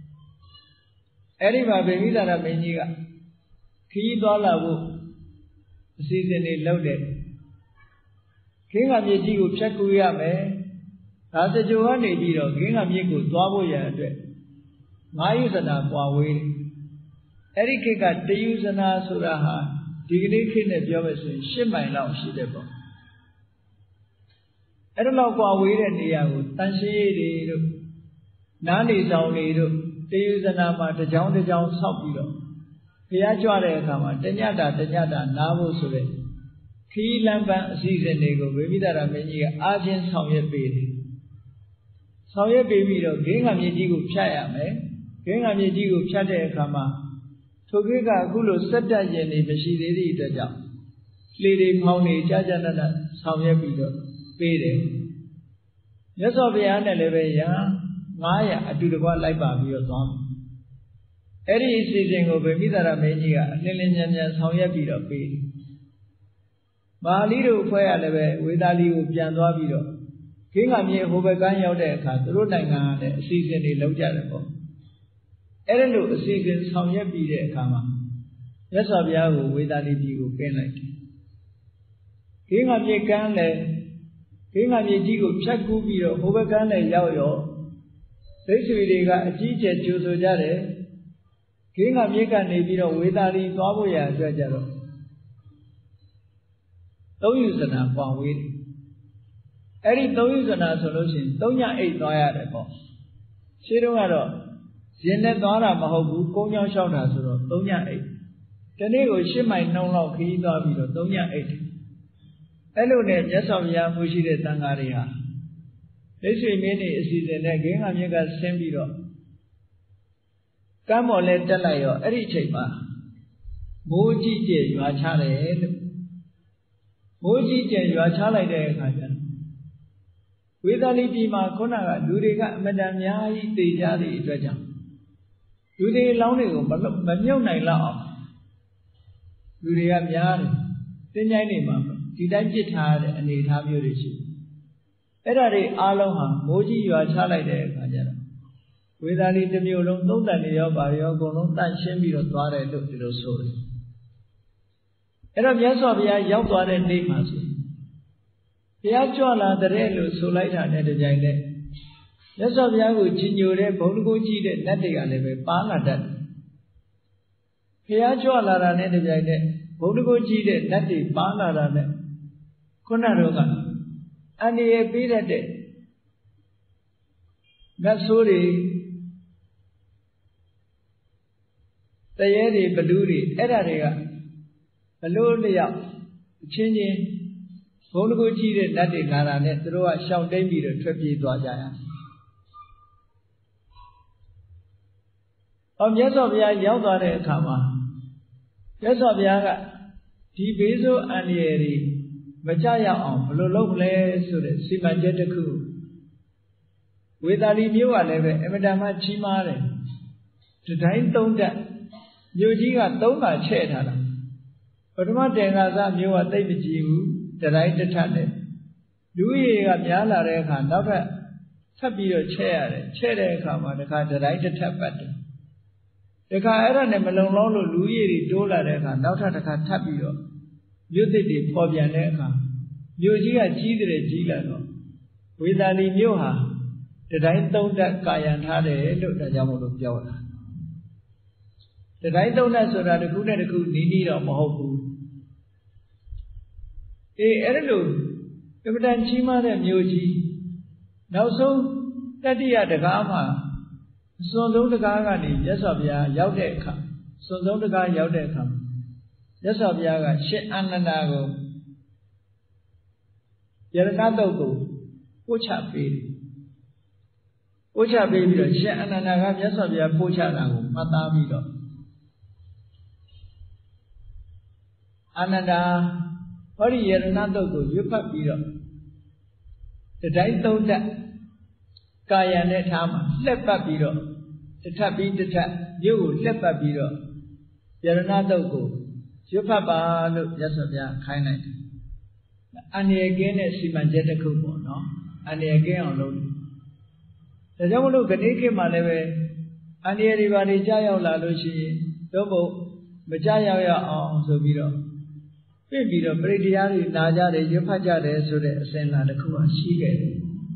Eriba baby that are many. Key dollar season is loaded. King of Yajigo Chakuya me, as a Johanne Biro, King of Yaku, Dwaboya, Mayusana, Huawei. Erika, the Usana Suraha, Dignikin of Jovison, ship my love, she debo. I don't know Huawei and Yago, Tanshi, Nani Zaunido, the Usanama, the John South Biro. Piachuare Kama, Tenyata, Navu Sule. Key Lampa season nego, baby that are many Argent Sonya baby. Sonya baby, King of Yajigo Chaya, me, King of Yajigo Chate Kama. ထိုခေတ်ကအခုလိုစက်တက်ရင်နေမရှိသေးသည့်အတွက်ကြောင့်လေတွေဖောင်းနေကြာကြာနာနာဆောင်ရွက်ပြီးတော့ပေးတယ်မြတ်စွာဘုရားနဲ့လည်းပဲယဟန်900အတူတကွလိုက်ပါပြီးတော့သွားမယ်အဲ့ဒီအစီအစဉ်ကိုဗေမိသာရမင်းကြီးကအလင်းလင်းမြန်မြန်ဆောင်ရွက်ပြီးတော့ပေးတယ်မဟာလီတို့အဖွဲ့ရလည်းပဲဝေသာလီကိုပြန်သွားပြီးတော့ခင်းကမြေဟိုဘက်ကန်းရောက်တဲ့အခါသူတို့နိုင်ငံကလည်းအစီအစဉ်တွေလုပ်ကြတယ်ပေါ့အဲ့ဒါလို့အစီအစဉ်ဆောင်ရွက်ပြီးတဲ့အခါမှာမြတ်စွာဘုရားကိုဝေသာလီပြည်ကိုပင်းလိုက်တယ်ခင်းကမြေကန်းလည်းခင်းကမြေကြီးကိုဖြတ်ကူးပြီးတော့ဟိုဘက်ကန်းလည်းရောက်ရောဒိဋ္ဌိတွေကအကြီးကျယ်ကြိုဆိုကြတယ်ခင်းကမြေကနေပြီးတော့ဝေသာလီသွားဖို့ရအတွက်ကြတော့သုံးယူဇနာပွားဝေးတယ်အဲ့ဒီသုံးယူဇနာဆိုလို့ရှိရင်3ညအိတ်သွားရတယ်ပေါ့ရှင်းတော့ကတော့ရင်နဲ့သွားတာမဟုတ်ဘူးကုန်းချောင်းလျှောက်တာဆိုတော့3ညအိတ်ဒီနေ့ကို10မိုင်နှုံးလောက်ခရီးသွားပြီးတော့3ညအိတ်အဲ့လိုနဲ့မြတ်စွာဘုရားမှုရှိတဲ့တန်ဃာတွေဟာလက်ရှိမင်းနေအစီအစဉ်နဲ့ဂင်းကမြစ်ကဆင်းပြီးတော့ကမ်းပေါ်လဲတက်လိုက်ရောအဲ့ဒီအချိန်မှာမိုးကြီးကျယ်ရွာချတယ်လို့မိုးကြီးကျယ်ရွာချလိုက်တဲ့အခါကျတော့ဝေသာလီပြည်မှာခုနကလူတွေကအမတန်များကြီးတည်ကြသည့်အတွက်ကြောင့်လူတွေလောင်းတွေကိုမမြုပ်နိုင်လောက်အောင်လူတွေကများတယ်တင်းကြိုင်းတွေမှာဒီတိုင်းပြစ်ထားတဲ့အနေအထားမျိုးတွေရှိအဲ့ဒါတွေအားလုံးဟာမိုးကြီးရွာချလိုက်တဲ့အခါကျတော့ဝေသာလီတစ်မျိုးလုံးသုံးတန်တွေရောဗာရောအကုန်လုံးတန့်ရှင်းပြီးတော့သွားတယ်လို့ဒီလိုဆိုတယ်အဲ့တော့မြတ်စွာဘုရားရောက်သွားတဲ့နေ့မှာဆိုဘုရားကြွလာတဲ့လို့ဆိုလိုက်တာနဲ့တကြိုင်နဲ့မြတ်စွာဘုရားကိုကြီးညိုတဲ့ဘုံတကူကြီးတဲ့နတ်တွေကလည်းပဲပါလာတတ်တယ်ဘုရားကြွလာတာနဲ့တကြိုင်နဲ့ဘုံတကူကြီးတဲ့နတ်တွေပါလာတာနဲ့ခုနတော့ကအန္တရာယ်ပေးတတ်တဲ့နတ်ဆိုးတွေတရေတွေဘလူးတွေအဲ့ဒါတွေကဘလို့လျောက်အချင်းချင်းဘုံတကူကြီးတဲ့နတ်တွေလာတာနဲ့သူတို့ကရှောင်တိန်ပြီးတော့ထွက်ပြေးသွားကြရမြတ်စွာဘုရားရောက်သွားတဲ့အခါမှာမြတ်စွာဘုရားကဒီဘေးဆိုးအန္တရာယ်တွေမကြရောက်အောင်ဘယ်လိုလုပ်မလဲဆိုတဲ့စီမံချက်တစ်ခုဝေသာလီမြို့ကလည်းပဲအမတန်မှကြီးမားတယ်တတိုင်းသုံးတက်မြို့ကြီးက3ခါချဲ့ထားတာပထမတင်္ဂါသမြို့ကသိပ်မကြီးဘူးတတိုင်းတစ်ထပ်နဲ့လူကြီးကများလာတဲ့အခါနောက်ထပ်ထပ်ပြီးတော့ချဲ့ရတယ်ချဲ့တဲ့အခါမှာတခါတတိုင်းတစ်ထပ်ပတ်တယ်တခါအဲ့ဒါနဲ့မလုံလောက်လို့လူကြီးတွေတိုးလာတဲ့အခါနောက်ထပ်တခါထပ်ပြီးတော့မြို့သစ်တွေပေါ်ပြန်တဲ့အခါမြို့ကြီးကကြီးတယ်ကြီးလာတော့ဝေသာလီမြို့ဟာတတိုင်းသုံးတက်ကာယံထားတယ်လို့ဒါကြောင့်မို့လို့ပြောတာတတိုင်းသုံးတက်ဆိုတာတစ်ခုနဲ့တစ်ခုနီးနီးတော့မဟုတ်ဘူးအဲ့ဒါလို့ကမ္ဘာတန်ကြီးမားတဲ့မြို့ကြီးနောက်ဆုံးတတိယတကားမှာအစွန်ဆုံးတကားကနေမြတ်စွာဘုရားရောက်တဲ့အခါစွန်ဆုံးတကားရောက်တဲ့အခါမြတ်စွာဘုရားကရှင်အာနန္ဒာကိုယရဏတုတ်ကိုပို့ချပေးတယ်ပို့ချပေးပြီးတော့ရှင်အာနန္ဒာကမြတ်စွာဘုရားပို့ချတာကိုမှတ်သားပြီးတော့အာနန္ဒာဟောဒီယရဏတုတ်ကိုရွတ်ဖတ်ပြီးတော့တတိုင်းသုံးတက်ကာယံနဲ့ထားမှာလှက်ပတ်ပြီးတော့တစ်ထပ်ပြီးတစ်ထပ်မြို့ကိုလှက်ပတ်ပြီးတော့ယရဏတုတ်ကိုရွတ်ဖတ်ပါလို့မြတ်စွာဘုရားခိုင်းလိုက်တယ်အန္တရာယ်ကင်းတဲ့စီမံချက်တစ်ခုပေါ့နော်အန္တရာယ်ကင်းအောင်လုပ်တယ်ဒါကြောင့်မလို့ခဏိခေတ်မှာလည်းပဲအန္တရာယ်တွေပါနေကြားရောက်လာလို့ရှိရင်တော့ဘုမကြားရောက်ရအောင်ဆိုပြီးတော့ပြည့်ပြီးတော့ပရိတရားတွေနာကြတယ်ရွတ်ဖတ်ကြတယ်ဆိုတဲ့အစဉ်အလာတစ်ခုရှိခဲ့တယ်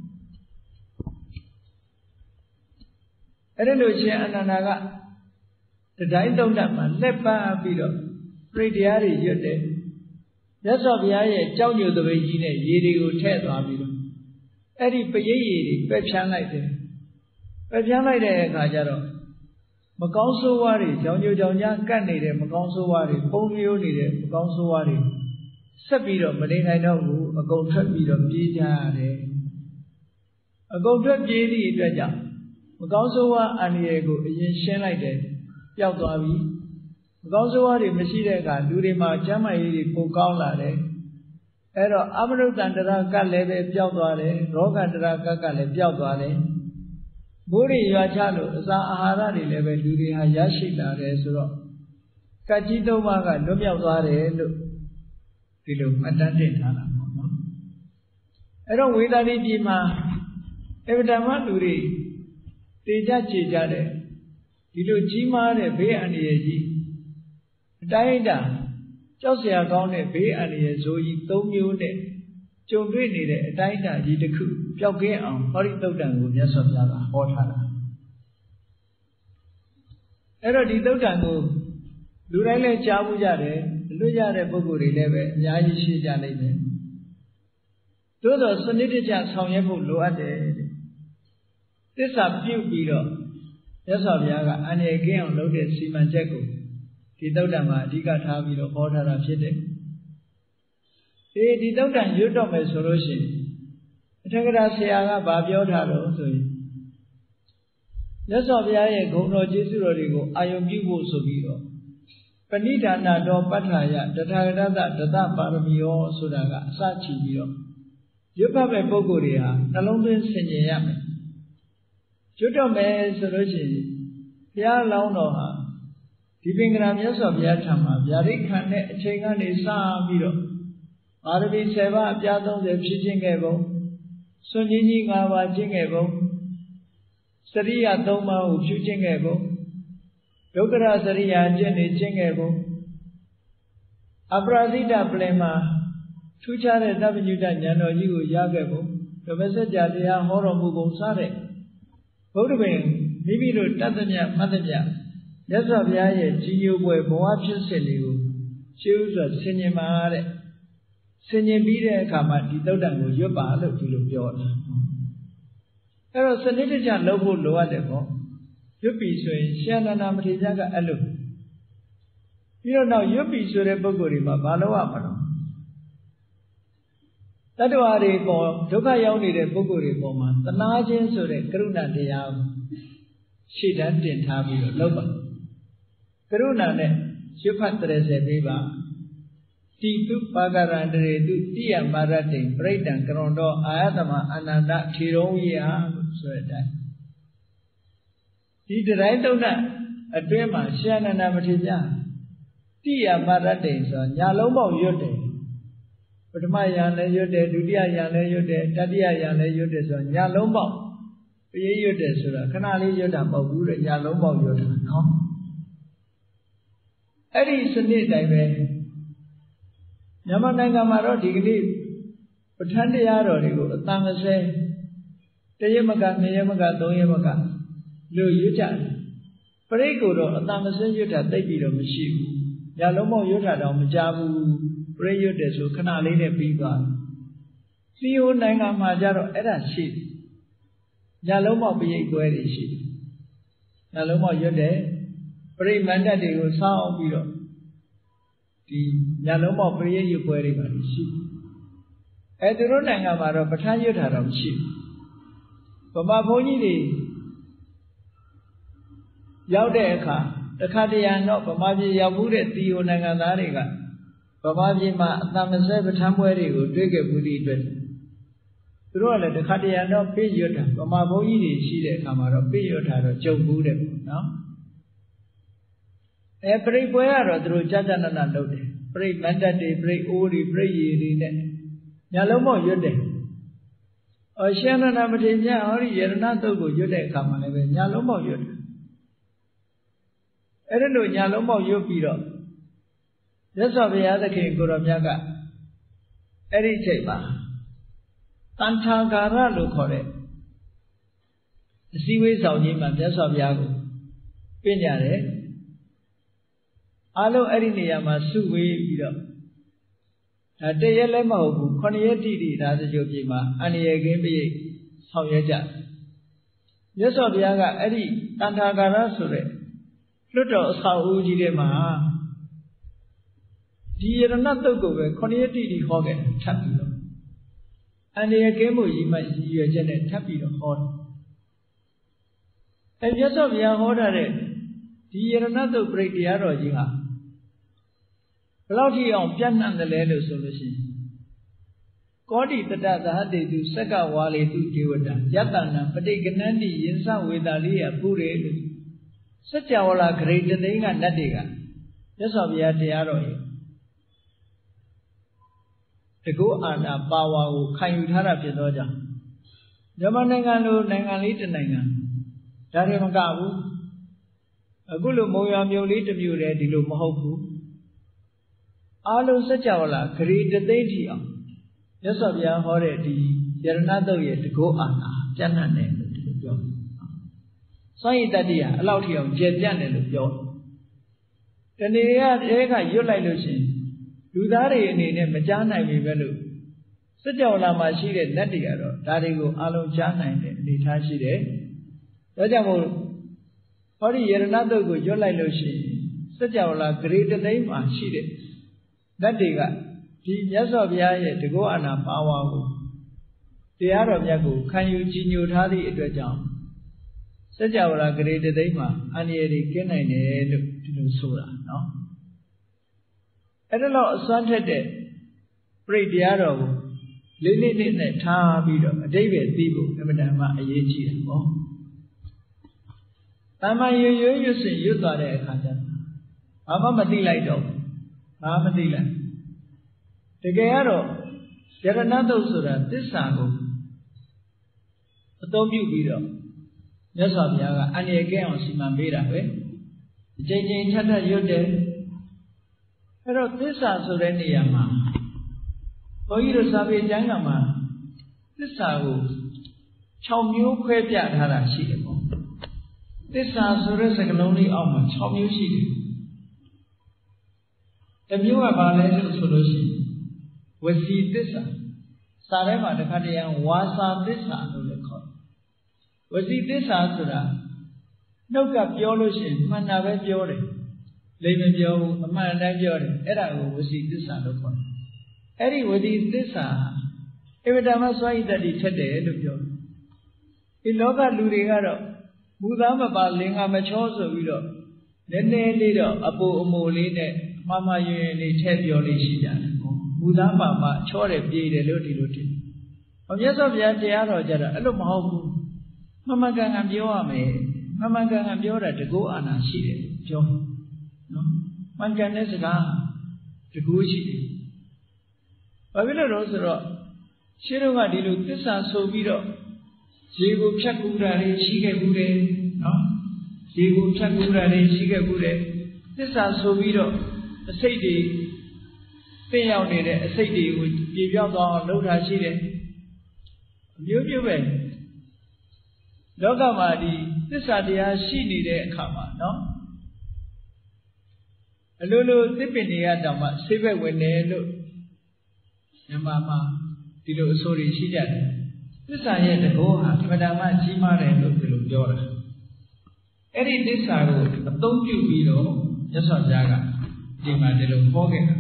အဲ့ဒါလို့ရှင်အနန္ဒာကတတိုင်းသုံးတက်မှာလက်ပန်းပြီးတော့ပရိတရားတွေရွတ်တယ်မြတ်စွာဘုရားရဲ့ကြောက်ညိုသပိတ်ကြီးနဲ့ရေတွေကိုထည့်သွားပြီးတော့အဲ့ဒီပရိရေတွေပယ်ဖြန်းလိုက်တယ်ပယ်ဖြန်းလိုက်တဲ့အခါကျတော့မကောင်းဆိုးဝါးတွေကြောင်ညိုကြောင်ညာကတ်နေတဲ့မကောင်းဆိုးဝါးတွေပုံလျိုးနေတဲ့မကောင်းဆိုးဝါးတွေဆက်ပြီးတော့မနေနိုင်တော့ဘူးအကုန်ထွက်ပြီးတော့ပြေးကြရတယ်အကုန်ထွက်ပြေးသည့်အတွက်ကြောင့်မကောင်းဆိုးဝါးအန္တရာယ်ကိုအရင်ရှင်းလိုက်တယ်ပျောက်သွားပြီကောင်းဆိုးဝါးတွေမရှိတဲ့အခါလူတွေမှာကျမ်းမာရေးတွေပိုကောင်းလာတယ်အဲ့တော့အမရုဒ္ဒန္တရာကလည်းပဲပျောက်သွားတယ်ရောဂန္တရာကလည်းပျောက်သွားတယ်မိုးတွေရွာချလို့အစာအာဟာရတွေလည်းပဲလူတွေဟာရရှိလာတယ်ဆိုတော့ကတ်ကြီးသုံးပါးကလွတ်မြောက်သွားတယ်လို့ဒီလိုမှတ်တမ်းတင်ထားတာပေါ့နော်အဲ့တော့ဝေဒာတိပြည်မှာအဗ္ဗဓမ္မလူတွေတေကြခြေကြတဲ့ဒီလိုကြီးမားတဲ့ဘေးအန္တရာယ်ကြီးအတိုင်းအတာကြောက်စရာကောင်းတဲ့ဘေးအန္တရာယ်ဆိုကြီး၃မျိုးနဲ့ကြုံတွေ့နေတဲ့အတိုင်းအတာကြီးတစ်ခုပျောက်ကင်းအောင်ဟောဒီသုတ်တံကိုမြတ်စွာဘုရားကဟောထားတာအဲ့တော့ဒီသုတ်တံကိုလူတိုင်းလည်းကြားမှုကြတယ်လွတ်ရတဲ့ပုဂ္ဂိုလ်တွေလည်းပဲအများကြီးရှိကြနိုင်တယ်သို့သောစနစ်တကျဆောင်ရွက်ဖို့လိုအပ်တယ်သစ္စာပြုပြီးတော့မြတ်စွာဘုရားကအန္တရာယ်ကင်းအောင်လုပ်တဲ့စီမံချက်ကိုဒီသုတ်တံမှာအဓိကထားပြီးတော့ဟောထားတာဖြစ်တယ်ဒီသုတ်တံရွတ်တော့မယ်ဆိုလို့ရှိရင်အထက်ကရာဆရာကဗာပြောထားတော့ဆိုရင်မြတ်စွာဘုရားရဲ့ဂုဏ်တော်ကျေးဇူးတော်တွေကိုအာယုံပြုဖို့ဆိုပြီးတော့ပဏိဒါနတော်ပဋ္ဌာယတထာဂတဒတပါရမီယောဆိုတာကအစချီပြီးတော့ရွတ်ဖတ်မဲ့ပုဂ္ဂိုလ်တွေဟာနှလုံးသွင်းဆင်ခြင်ရမယ်ရွတ်တော့မယ်ဆိုလို့ရှိရင်ဘုရားလောင်းတော်ဟာဒီပင်ကရာမြတ်စွာဘုရားထံမှာဗျာဒိတ်ခံတဲ့အချိန်ကနေစပြီးတော့ပါရမီ7ပါးအပြား30ဖြစ်ခြင်းခဲ့ပုံစွန့်ကြီးကြီး5ပါးခြင်းခဲ့ပုံစရိယ3ပါးကိုဖြူခြင်းခဲ့ပုံဒုက္ခရစရိယာကျင့်နေခြင်းခဲ့ပုံအပရာဇိတပလင်မှာထူးခြားတဲ့သဗ္ဗညုတဉာဏ်တော်ကြီးကိုရခဲ့ပုံဓမ္မစကြာတရားဟောတော်မူပုံစတဲ့ဘုဒ္ဓဘုရင်မိမိတို့တတ်သမျှမှတ်သမျှမြတ်စွာဘုရားရဲ့ကြီးညိုပွဲဘဝဖြစ်စဉ်တွေကိုရှေးဥစွာဆင်ញင်ပါတဲ့ဆင်ញင်ပြီးတဲ့အခါမှာဒီသုတ်တံကိုရွတ်ပါလို့ဒီလိုပြောတာအဲ့တော့စနစ်တကျလုပ်ဖို့လိုအပ်တယ်ပေါ့ရွတ်ပြီဆိုရင်ရှင်အနန္ဒမထေရကအဲ့လိုပြီးတော့နောက်ရွတ်ပြီဆိုတဲ့ပုဂ္ဂိုလ်တွေမှာဘာလုပ်ရမှာလဲတတ္တဝါတွေပေါ်ဒုက္ခရောက်နေတဲ့ပုဂ္ဂိုလ်တွေပေါ်မှာသနာခြင်းဆိုတဲ့ကရုဏာတရားကိုရှေ့တန်းတင်ထားပြီးတော့လုပ်ပါကရုဏာနဲ့ရွတ်ဖတ်30ပေးပါတိတုပါကရန္တရေတုတိယမာရတိပရိဒံကရွန်တော်အာယတမအနန္တထေရုံးယဆိုတဲ့အတိုင်းဒီတိုင်းတုံးနဲ့အတွင်းမှာရှင်အနန္ဒမထေရတိယမာရတိဆိုညာလုံးပေါက်ရွတ်တယ်ပထမယံလည်းရွတ်တယ်ဒုတိယယံလည်းရွတ်တယ်တတိယယံလည်းရွတ်တယ်ဆိုညာလုံးပေါက်ပြေးရွတ်တယ်ဆိုတာခဏလေးရွတ်တာမဟုတ်ဘူးတဲ့ညာလုံးပေါက်ရွတ်တာနော်အဲ့ဒီစနစ်တိုင်းပဲမြန်မာနိုင်ငံမှာတော့ဒီကနေ့ပဋ္ဌာန်းတရားတော်တွေကိုအတန်20တရက်မက2ရက်မက3ရက်မကလို့ရွတ်ကြတယ်ပရိတ်ကိုတော့အတန်20ရွတ်တာသိပ်ပြီးတော့မရှိဘူးညာလုံးပေါက်ရွတ်တာတော့မကြဘူးပရိတ်ရွတ်တယ်ဆိုခဏလေးနဲ့ပြီးသွားစီယိုနိုင်ငံမှာကြတော့အဲ့ဒါရှိတယ်ညာလုံးပေါက်ပရိတ်ပွဲတွေရှိတယ်ညာလုံးပေါက်ရွတ်တယ်ပရိတ်မန္တတွေကိုစောင်းပြီးတော့ဒီညာလုံးပေါက်ပရိတ်ရွတ်ပွဲတွေပါရှိတယ်သူတို့နိုင်ငံမှာတော့ပဋ္ဌာန်းရွတ်တာတော့မရှိဘူးဗမာဘုန်းကြီးတွေရောက်တဲ့အခါတခါတရံတော့ဗမာပြည်ရောက်မှုတဲ့တီယိုနိုင်ငံသားတွေကဗမာပြည်မှာအတန်20ပဋ္ဌာန်းပွဲတွေကိုတွေ့ခဲ့မှုသည့်အတွက်သူတို့ကလည်းတခါတရံတော့ပြေးရွတ်တာဗမာဘုန်းကြီးတွေရှိတဲ့အခါမှာတော့ပြေးရွတ်တာတော့ကြုံဘူးတယ်ပေါ့နော်ပရိတ်ပွဲကတော့သူတို့ကြာကြာနာနာလုပ်တယ်ပရိတ်မန္တတွေပရိတ်အိုးတွေပရိတ်ရည်တွေနဲ့ညာလုံးပေါက်ရွတ်တယ်ရှင်အနန္ဒမထေရဟောဒီယရဏသုတ်ကိုရွတ်တဲ့အခါမှာလည်းပဲညာလုံးပေါက်ရွတ်တယ်အဲ့ဒါလို့ညာလုံးပေါက်ရွတ်ပြီးတော့မြတ်စွာဘုရားသခင်ကိုရောမြတ်ကအဲ့ဒီချိန်မှာတန်ထာဂါရလို့ခေါ်တဲ့အစည်းအဝေးဆောင်ကြီးမှာမြတ်စွာဘုရားကိုပြင်ကြတယ်အားလုံးအဲ့ဒီနေရာမှာစုဝေးပြီးတော့တရက်လည်းမဟုတ်ဘူး9ရက်တိတိဒါစကြိုပြေမှာအန္တရာယ်ကင်းပိဆောင်ရွက်ကြမြတ်စွာဘုရားကအဲ့ဒီတန်ထာဂါရဆိုတဲ့လွတ်တော်အဆောက်အဦကြီးထဲမှာဒီယရဏတုတ်ကိုပဲ9ရက်တိတိဟောခဲ့တယ်ထပ်ပြီးတော့အန္တရာယ်ကင်းမှုကြီးမှရည်ရွယ်ချက်နဲ့ထပ်ပြီးတော့ဟောတယ်မြတ်စွာဘုရားဟောထားတဲ့ဒီယရဏတုတ်ပြိတ္တရားတော်ကြီးဟာ Below on Pian and the Ledo solution. Kodi Tata the Hadi to Saka Wali to Diwada, Yatana, Patiganandi, Yinsa with Alia Pure. Such a great thing and Nadiga. Just of Yatiaro. The go and a power can you have your doja. Jamanangano Nangalit Nangan. Darimagabu. A gulu moya mule to you ready to Mohoku. Alu Sachavala, great the deity. Just of your horrity, there another yet to go on. Janan and the job. So that dear allowed him Jan and the job. Then they are you like Lucien. Do that in a Majana Vivalu. Sachavala Machine Natiaro, Darigo Alu Jana and the Tashide. Rajamo, what year another good you like Lucien. Sachavala great the name and she that they got the yes of Yaya to go on a power. The Arab Yago, can you genu Hadi at a jump? Such our great dema, and ye can I to do Sura, no? At a lot of Sunday, pray the Arab, living in a tar beetle, a David people, Emadama, a yechi. Ama you say you got a canton. Ama Madila dog. Mamadila. The Gayaro, Yaranado Sura, this Sago. A Tobu Bido. Yes, of Yaga, and again on Simambira, J. Chata Yude. Pero this Asureni Yama. Oiro Sabi Jangama. This Sago. Chomu Quepia Hara Shidemo. This Asura is a lonely almond, Chomu Shidi. The new about solution was see this. Sarema the Kadian was on this on the court. Was see this answer? No cap Yolution, Manave Jore. Layman Joe, a man named Jore, Era was see this on the court. Eddie was this. Every time I saw it that he said the head of Joe. In Loga Lurigaro, Budama Balinga Machoso Widow. Then they leader Abu Moline. Mama, you tell your Lishian. Mudama, Chore, be the Luti. Of yes of Yatiaro Jara, Alum Mama Gangam Yoame, Mama Gangam Yora to go on a sheet, John. No, one can as a to go sheet. Pavila Rosero, Shiroma Dilu, this are so vido. Jigu Chakura, Shige Bude, no? Jigu Chakura, Shige Bude. This are so vido. A city, pay out in a city would give out on Lota Chile. You way. Logamadi, this idea she needed a comma, no? A little dipping the Adama, silver when they look. Yamama, Tilo sorry, she did. This I had to go, Madama Chima and look to Jora. Any this I wrote, but don't you be no, just on Jaga. Jima de lo forget.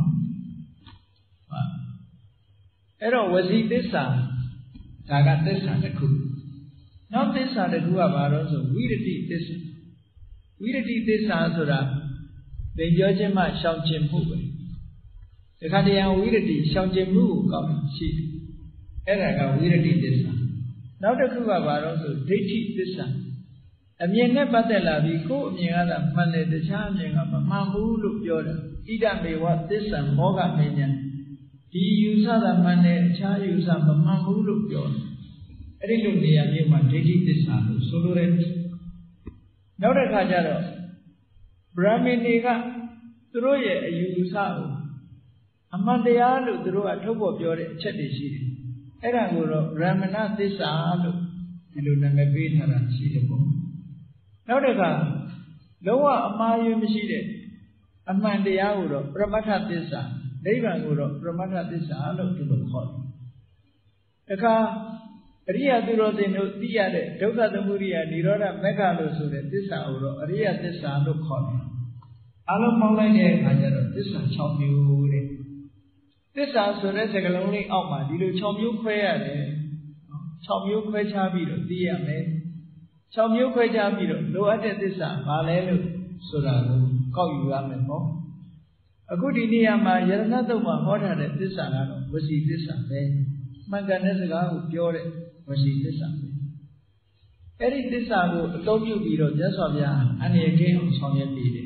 Ero was he this I got this on the cook. Not this on the Guava, so we did eat this. We did eat this answer up. The Jojima shall Jim Hoover. The Kadian we did eat shall Jim Hoo come sheep. Eraga we did eat this one. Now the Guava also they eat this one. A Miena Batella, we go Miana, Mane, the charming of a Mamulu Yoda, Ida may what this and Moga Minion. He used other money, child use up a Mamulu Yoda. Erilunia, you might take this hand, so now the Kajaro Brahminiga, throw ye a Yusao. A Mandealu through a top of your Chetishi. Eranguro, Ramana this alu, and you never beat her and see the bone. Now the car, lower Amayu Mishide, a man the Auro, Pramata Disa, Devanguro, Pramata Disa, look to the hall. The car, Ria Duro de Dia, Doga the Muria, Nirora, Megalo, so that this Auro, Ria Disa, look hall. Alo Molane, Hajaro, this one chop you. This answer is a lonely outma, Dilu chop you queer, chop you queer, dear man. Some you quite a bit, low at this, Valelu, Sura, call you Rambo. အခုဒီနေရာမှာယရဏတုတ်မှာဟောထားတဲ့သစ္စာကတော့ဝစီသစ္စာပဲမှန်ကန်တဲ့စကားကိုပြောတဲ့ဝစီသစ္စာပဲအဲ့ဒီသစ္စာကိုအသုံးပြုပြီးတော့မြတ်စွာဘုရားအန္တရာယ်ကင်းအောင်ဆောင်ရွက်ပေးတယ်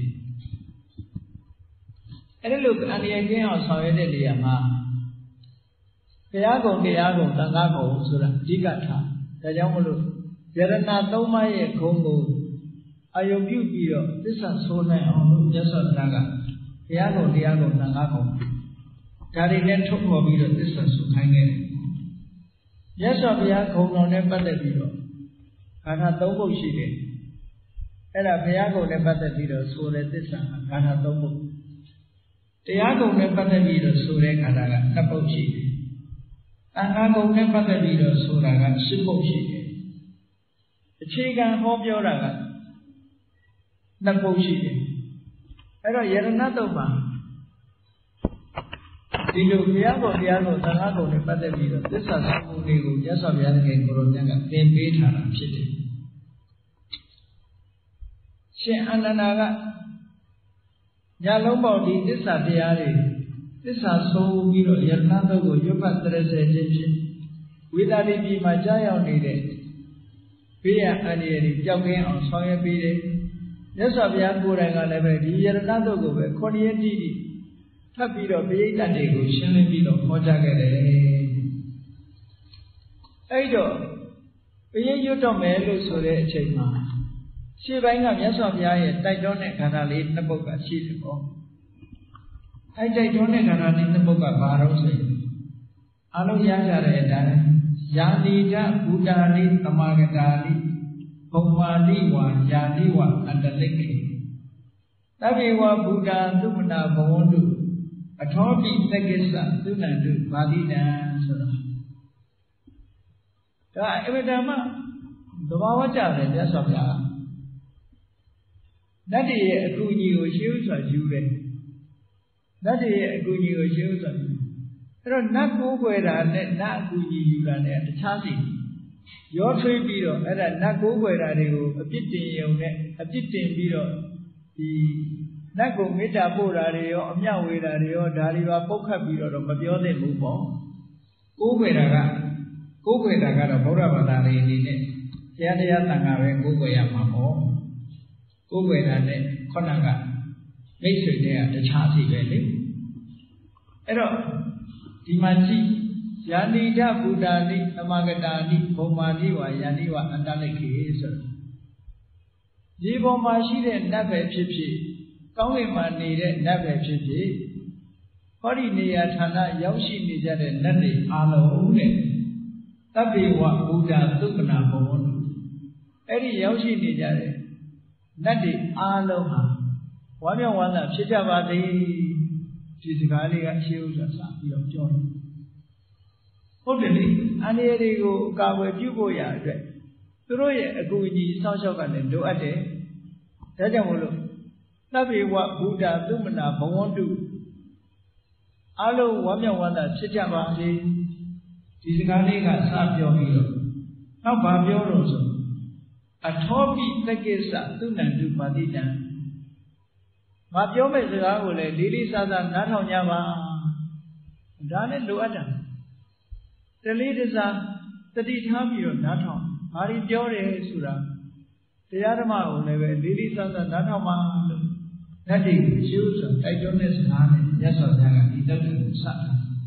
အဲ့ဒီလိုအန္တရာယ်ကင်းအောင်ဆောင်ရွက်တဲ့နေရာမှာတရားကုံသံဃာကုံဆိုတာအဓိကထားဒါကြောင့်မလို့ယရဏသုံးပါးရဲ့ဂုဏ်ကိုအာယုံပြုပြီးတော့သစ္စာဆိုးနိုင်အောင်လို့မြတ်စွာဘုရားကတရားကုံသံဃာကုံဒါတွေနဲ့ထုတ်ဖော်ပြီးတော့သစ္စာဆိုခိုင်းခဲ့တယ်မြတ်စွာဘုရားဂုဏ်တော်နဲ့ပတ်သက်ပြီးတော့ဂါထာ၃ပုဒ်ရှိတယ်အဲ့ဒါဘုရားကုံနဲ့ပတ်သက်ပြီးတော့ဆိုတဲ့သစ္စာဂါထာ၃ပုဒ်တရားကုံနဲ့ပတ်သက်ပြီးတော့ဆိုတဲ့ဂါထာက၂ပုဒ်ရှိတယ်သံဃာကုံနဲ့ပတ်သက်ပြီးတော့ဆိုတာက၈ပုဒ်ရှိတယ်အခြေခံဟောပြောတာက၂ပုဒ်ရှိတယ်အဲ့တော့ယရဏတုတ်မှာဒီလိုဘုရားကုံတရားကုံသံဃာကုံနဲ့ပတ်သက်ပြီးတော့သစ္စာဆောင်မှုတွေကိုမြတ်စွာဘုရားသခင်ကိုရောမြတ်ကသင်ပေးထားတာဖြစ်တယ်ရှင်အနန္ဒာကညာလုံးပေါက်ဒီသစ္စာတရားတွေသစ္စာဆုံးပြီးတော့ယရဏတုတ်ကိုရွတ်ပတ်တရစေခြင်းဖြင့်ဝိသတိပြည်မှာကြားရောက်နေတဲ့ဘေးရန်အန္တရာယ်တွေပျောက်ကင်းအောင်ဆောင်ရွက်ပေးတယ်မြတ်စွာဘုရားကိုယ်တိုင်ကလည်းပဲဒီယရဏတုတ်ကိုပဲ9ရက်တိတိထပ်ပြီးတော့ပရိသတ်တွေကိုရှင်းလင်းပြီးတော့ဟောကြားခဲ့တယ်အဲ့တော့ပရိရွတ်တော်မယ်လို့ဆိုတဲ့အချိန်မှာရှေ့ပိုင်းကမြတ်စွာဘုရားရဲ့တိုက်တွန်းတဲ့ခန္ဓာလေးနှစ်ပုဒ်ကရှိတယ်ပေါ့အဲ့တိုက်တွန်းတဲ့ခန္ဓာလေးနှစ်ပုဒ်ကဘာလို့ဆိုရင်အလုံးရကြတဲ့အတိုင်းယာတိတဘူတာလိသမာဂတာလိဘုံမာလိဝါယာတိဝအတ္တလိကေသဗ္ဗေဝဘူတာသုမနာဘဝန္တုအထောပိသက္ကိစ္စသုဏန္တုမာတိတံဆိုတာဒါအမတမသဘာဝကျတယ်မြတ်စွာဘုရားနတ်တွေရဲ့အကူအညီကိုရှေးဥစွာယူတယ်နတ်တွေရဲ့အကူအညီကိုရှေးဥစွာယူအဲ့တော့နတ်ကိုးကွယ်တာနဲ့နတ်အကူအညီယူတာနဲ့တခြားစီရောထွေးပြီးတော့အဲ့ဒါနတ်ကိုးကွယ်တာတွေကိုအပြစ်တင်ရုံနဲ့အပြစ်တင်ပြီးတော့ဒီနတ်ကိုမေတ္တာပို့တာတွေရောအမျှဝေတာတွေရောဒါတွေပါပုတ်ခတ်ပြီးတော့မပြောသင့်ဘူးပေါ့ကိုးကွယ်တာကတော့ဗုဒ္ဓဘာသာတွေအနေနဲ့တရားသံဃာပဲကိုးကွယ်ရမှာပေါ့ကိုးကွယ်တာနဲ့ခုနကမိတ်ဆွေတွေကတခြားစီပဲလေအဲ့တော့ဒီမှာကြည့်ယာနိဒဘူတာနိသမဂတာနိဘုံမာနိဝါယာနိဝအတ္တလိခေဆိုဒီပေါ်မှာရှိတဲ့နတ်ပဲဖြစ်ဖြစ်ကောင်းကင်မှာနေတဲ့နတ်ပဲဖြစ်ဖြစ်ဟောဒီနေရာဌာနရောက်ရှိနေကြတဲ့နတ်တွေအားလုံးတဲ့သဗ္ဗေဝဘုဒ္ဓသုပနာဘဝန္တုအဲ့ဒီရောက်ရှိနေကြတဲ့နတ်တွေအားလုံးဟာဝမ်းမြောက်ဝမ်းသာဖြစ်ကြပါစေဒီစကားလေးကရှေးဥစွာစပြီးတော့ပြောတယ်ဟုတ်တယ်လေအန္တရာယ်တွေကိုအကာအကွယ်ပြုဖို့ရအတွက်သူတို့ရဲ့အကူအညီစောင့်ရှောက်ကလည်းလိုအပ်တယ်ဒါကြောင့်မို့လို့သဗ္ဗေဝဘုဒ္ဓသုမနာဘဝန္တုအလုံးဝမ်းမြောက်ဝမ်းသာဖြစ်ကြပါစေဒီစကားလေးကစပြောပြီးတော့နောက်ဘာပြောလို့ဆိုအထောပိသက္ကိစ္စသုဏန္တုမာတိတံငါပြောမယ့်စကားကိုလည်းလေးလေးစားစားနားထောင်ကြပါဒါနဲ့လိုအပ်တာတလေးတစားတတိထားပြီးတော့နားထောင်ဘာတွေပြောတယ်ဆိုတာတရားဓမ္မကိုလည်းပဲလေးလေးစားစားနားထောင်ပါလို့ဓာတ်တွေကိုရှင်းဥစွာတိုက်တွန်းတဲ့စကားနဲ့မြတ်စွာဘုရားကဒီတုတ်ကိုစတာ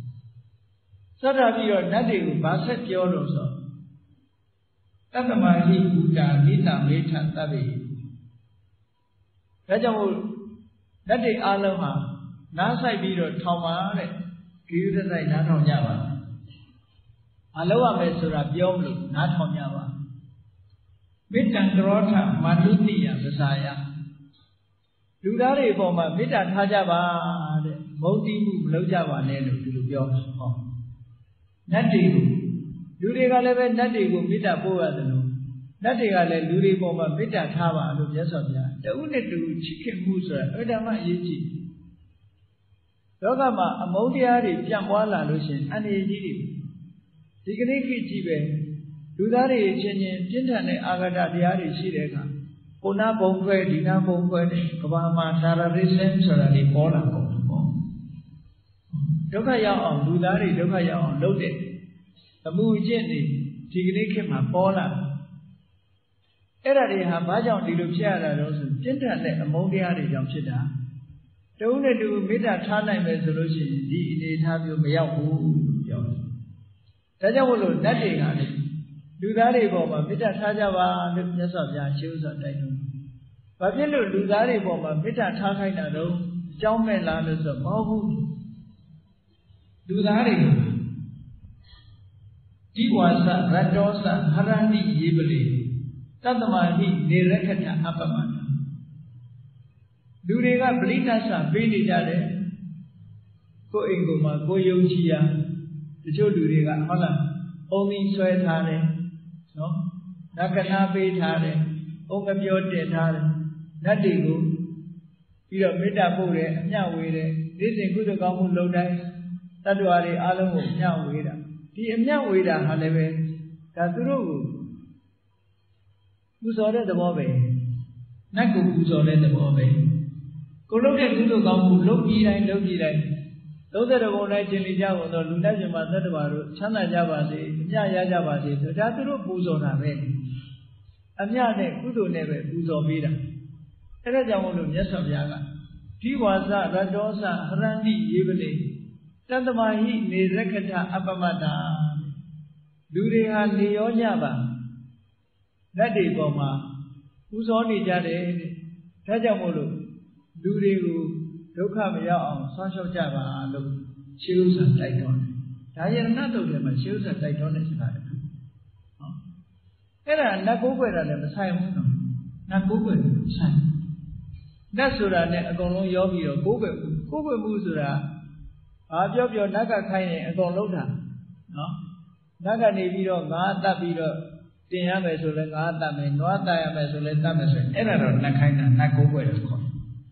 ပြီးတော့ဓာတ်တွေကိုဗာဆက်ပြောလို့ဆိုတတ္တမဟိဘူတာနိတမေထသဗ္ဗေဒါကြောင့်မို့ဓာတ်တွေအားလုံးဟာနားဆိုင်ပြီးတော့ထောင်ပါတဲ့ဂိယုတဆိုင်နားထောင်ကြပါအလုံးရမယ်ဆိုတာပြောမလို့နားထောင်ကြပါမေတ္တံကရောထမာနုတိယပစာယလူသားတွေအပေါ်မှာမေတ္တာထားကြပါတဲ့မုန်းတီးမှုမလုပ်ကြပါနဲ့လို့ဒီလိုပြောဟောနတ်တွေကိုလူတွေကလည်းပဲနတ်တွေကိုမေတ္တာပို့ရတယ်လို့နတ်တွေကလည်းလူတွေပေါ်မှာမေတ္တာထားပါလို့မြတ်စွာဘုရားတဦးနဲ့တူချစ်ခင်မှုဆိုတာအဓမ္မအရေးကြီးလောကမှာအမုန်းတရားတွေပြန့်ပွားလာလို့ရှိရင်အန္တရာယ်ကြီးတွေဒီကနေ့ခေတ်ကြီးပဲလူသားတွေချင်းချင်းပြင်းထန်တဲ့အာဃာတတရားတွေရှိတဲ့အခါဟိုနာဘုံခွဲဒီနာဘုံခွဲတဲ့ကဘာမှာဒါရရစ်ဆမ်ဆိုတာတွေပေါ်လာကုန်တယ်ပေါ့ဒုက္ခရောက်အောင်လူသားတွေဒုက္ခရောက်အောင်လုပ်တဲ့အမှုအကျင့်တွေဒီကနေ့ခေတ်မှာပေါ်လာအဲ့ဒါတွေဟာဘာကြောင့်ဒီလိုဖြစ်ရတာလဲဆိုပြင်းထန်တဲ့အမုန်းတရားတွေကြောင့်ဖြစ်တာတဦးနဲ့တူမေတ္တာထားနိုင်မယ်ဆိုလို့ရှိရင်ဒီအနေထားမျိုးမရောက်ဘူးပြောတယ်ဒါကြောင့်မို့လို့နတ်တွေကလည်းလူသားတွေပေါ်မှာမေတ္တာထားကြပါလို့မြတ်စွာဘုရားရှင်းဥစွာတိုက်တွန်းဘာဖြစ်လို့လူသားတွေပေါ်မှာမေတ္တာထားခိုင်းတာတော့အကြောင်းမဲ့လားလို့ဆိုမဟုတ်ဘူးလူသားတွေဒီဝါစရတ္တောစဟရဏိယေပလေတတ္တမဟိနေရခထအပမတလူတွေကပရိသတ်ဆာပေးနေကြတယ်ကိုယ်အိမ်ကိုမှကိုယုံကြည်ရတချို့လူတွေကဟုတ်လားအုံသီးဆွဲထားတယ်နော်နကနာပေးထားတယ်အုံကပြောတင်ထားတယ်နတ်တွေကိုပြီးတော့မေတ္တာပို့တယ်အမျှဝေတယ်နေ့စဉ်ကုသိုလ်ကောင်းမှုလုပ်တိုင်းတတ္တဝါတွေအားလုံးကိုအမျှဝေတာဒီအမျှဝေတာဟာလည်းပဲဒါသူတို့ကိုပူဇော်တဲ့သဘောပဲနတ်ကိုပူဇော်တဲ့သဘောပဲကိုလုပ်တဲ့ကုသိုလ်ကောင်းမှုလုပ်ပြီးတိုင်း30ဘုံတိုင်းကျင်လီကြကုန်သောလူတတ်ရှင်မသတ္တဝါတို့ချမ်းသာကြပါစေအမျှရကြပါစေဆိုဒါသူတို့ပူဇော်တာပဲအမျှနဲ့ကုသိုလ်နဲ့ပဲပူဇော်ပေးတာအဲ့ဒါကြောင့်မို့လို့မြတ်စွာဘုရားကဒီဝါစရတ္တောစဟရဏိယေပလေတတ္တမဟိနေရခထအပမတ္တာလူတွေဟာနေရောညပါလက်တွေပေါ်မှာပူဇော်နေကြတယ်တဲ့ဒါကြောင့်မို့လို့လူတွေကိုဒုက္ခမရောက်အောင်ဆွမ်းလျှောက်ကြပါလို့ရှေးဥစွာတိုက်တွန်းတယ်ဒါယရဏတုတ်ထဲမှာရှေးဥစွာတိုက်တွန်းတဲ့စကားတခုဟောအဲ့ဒါနတ်ကိုးကွယ်တာလည်းမဆိုင်ဘူးနော်နတ်ကိုးကွယ်တယ်ဆိုင်နတ်ဆိုတာနဲ့အကုန်လုံးရောပြီးတော့ကိုးကွယ်မှုဆိုတာဘာပြောနတ်ကခိုင်းရင်အကုန်လုံးတာနော်နတ်ကနေပြီးတော့ငါတတ်ပြီးတော့တင်ရမယ်ဆိုလဲငါတတ်မယ်နွားတတ်ရမယ်ဆိုလဲတတ်မယ်ဆိုရင်အဲ့ဒါတော့နတ်ခိုင်းတာနတ်ကိုးကွယ်တယ်ခေါ်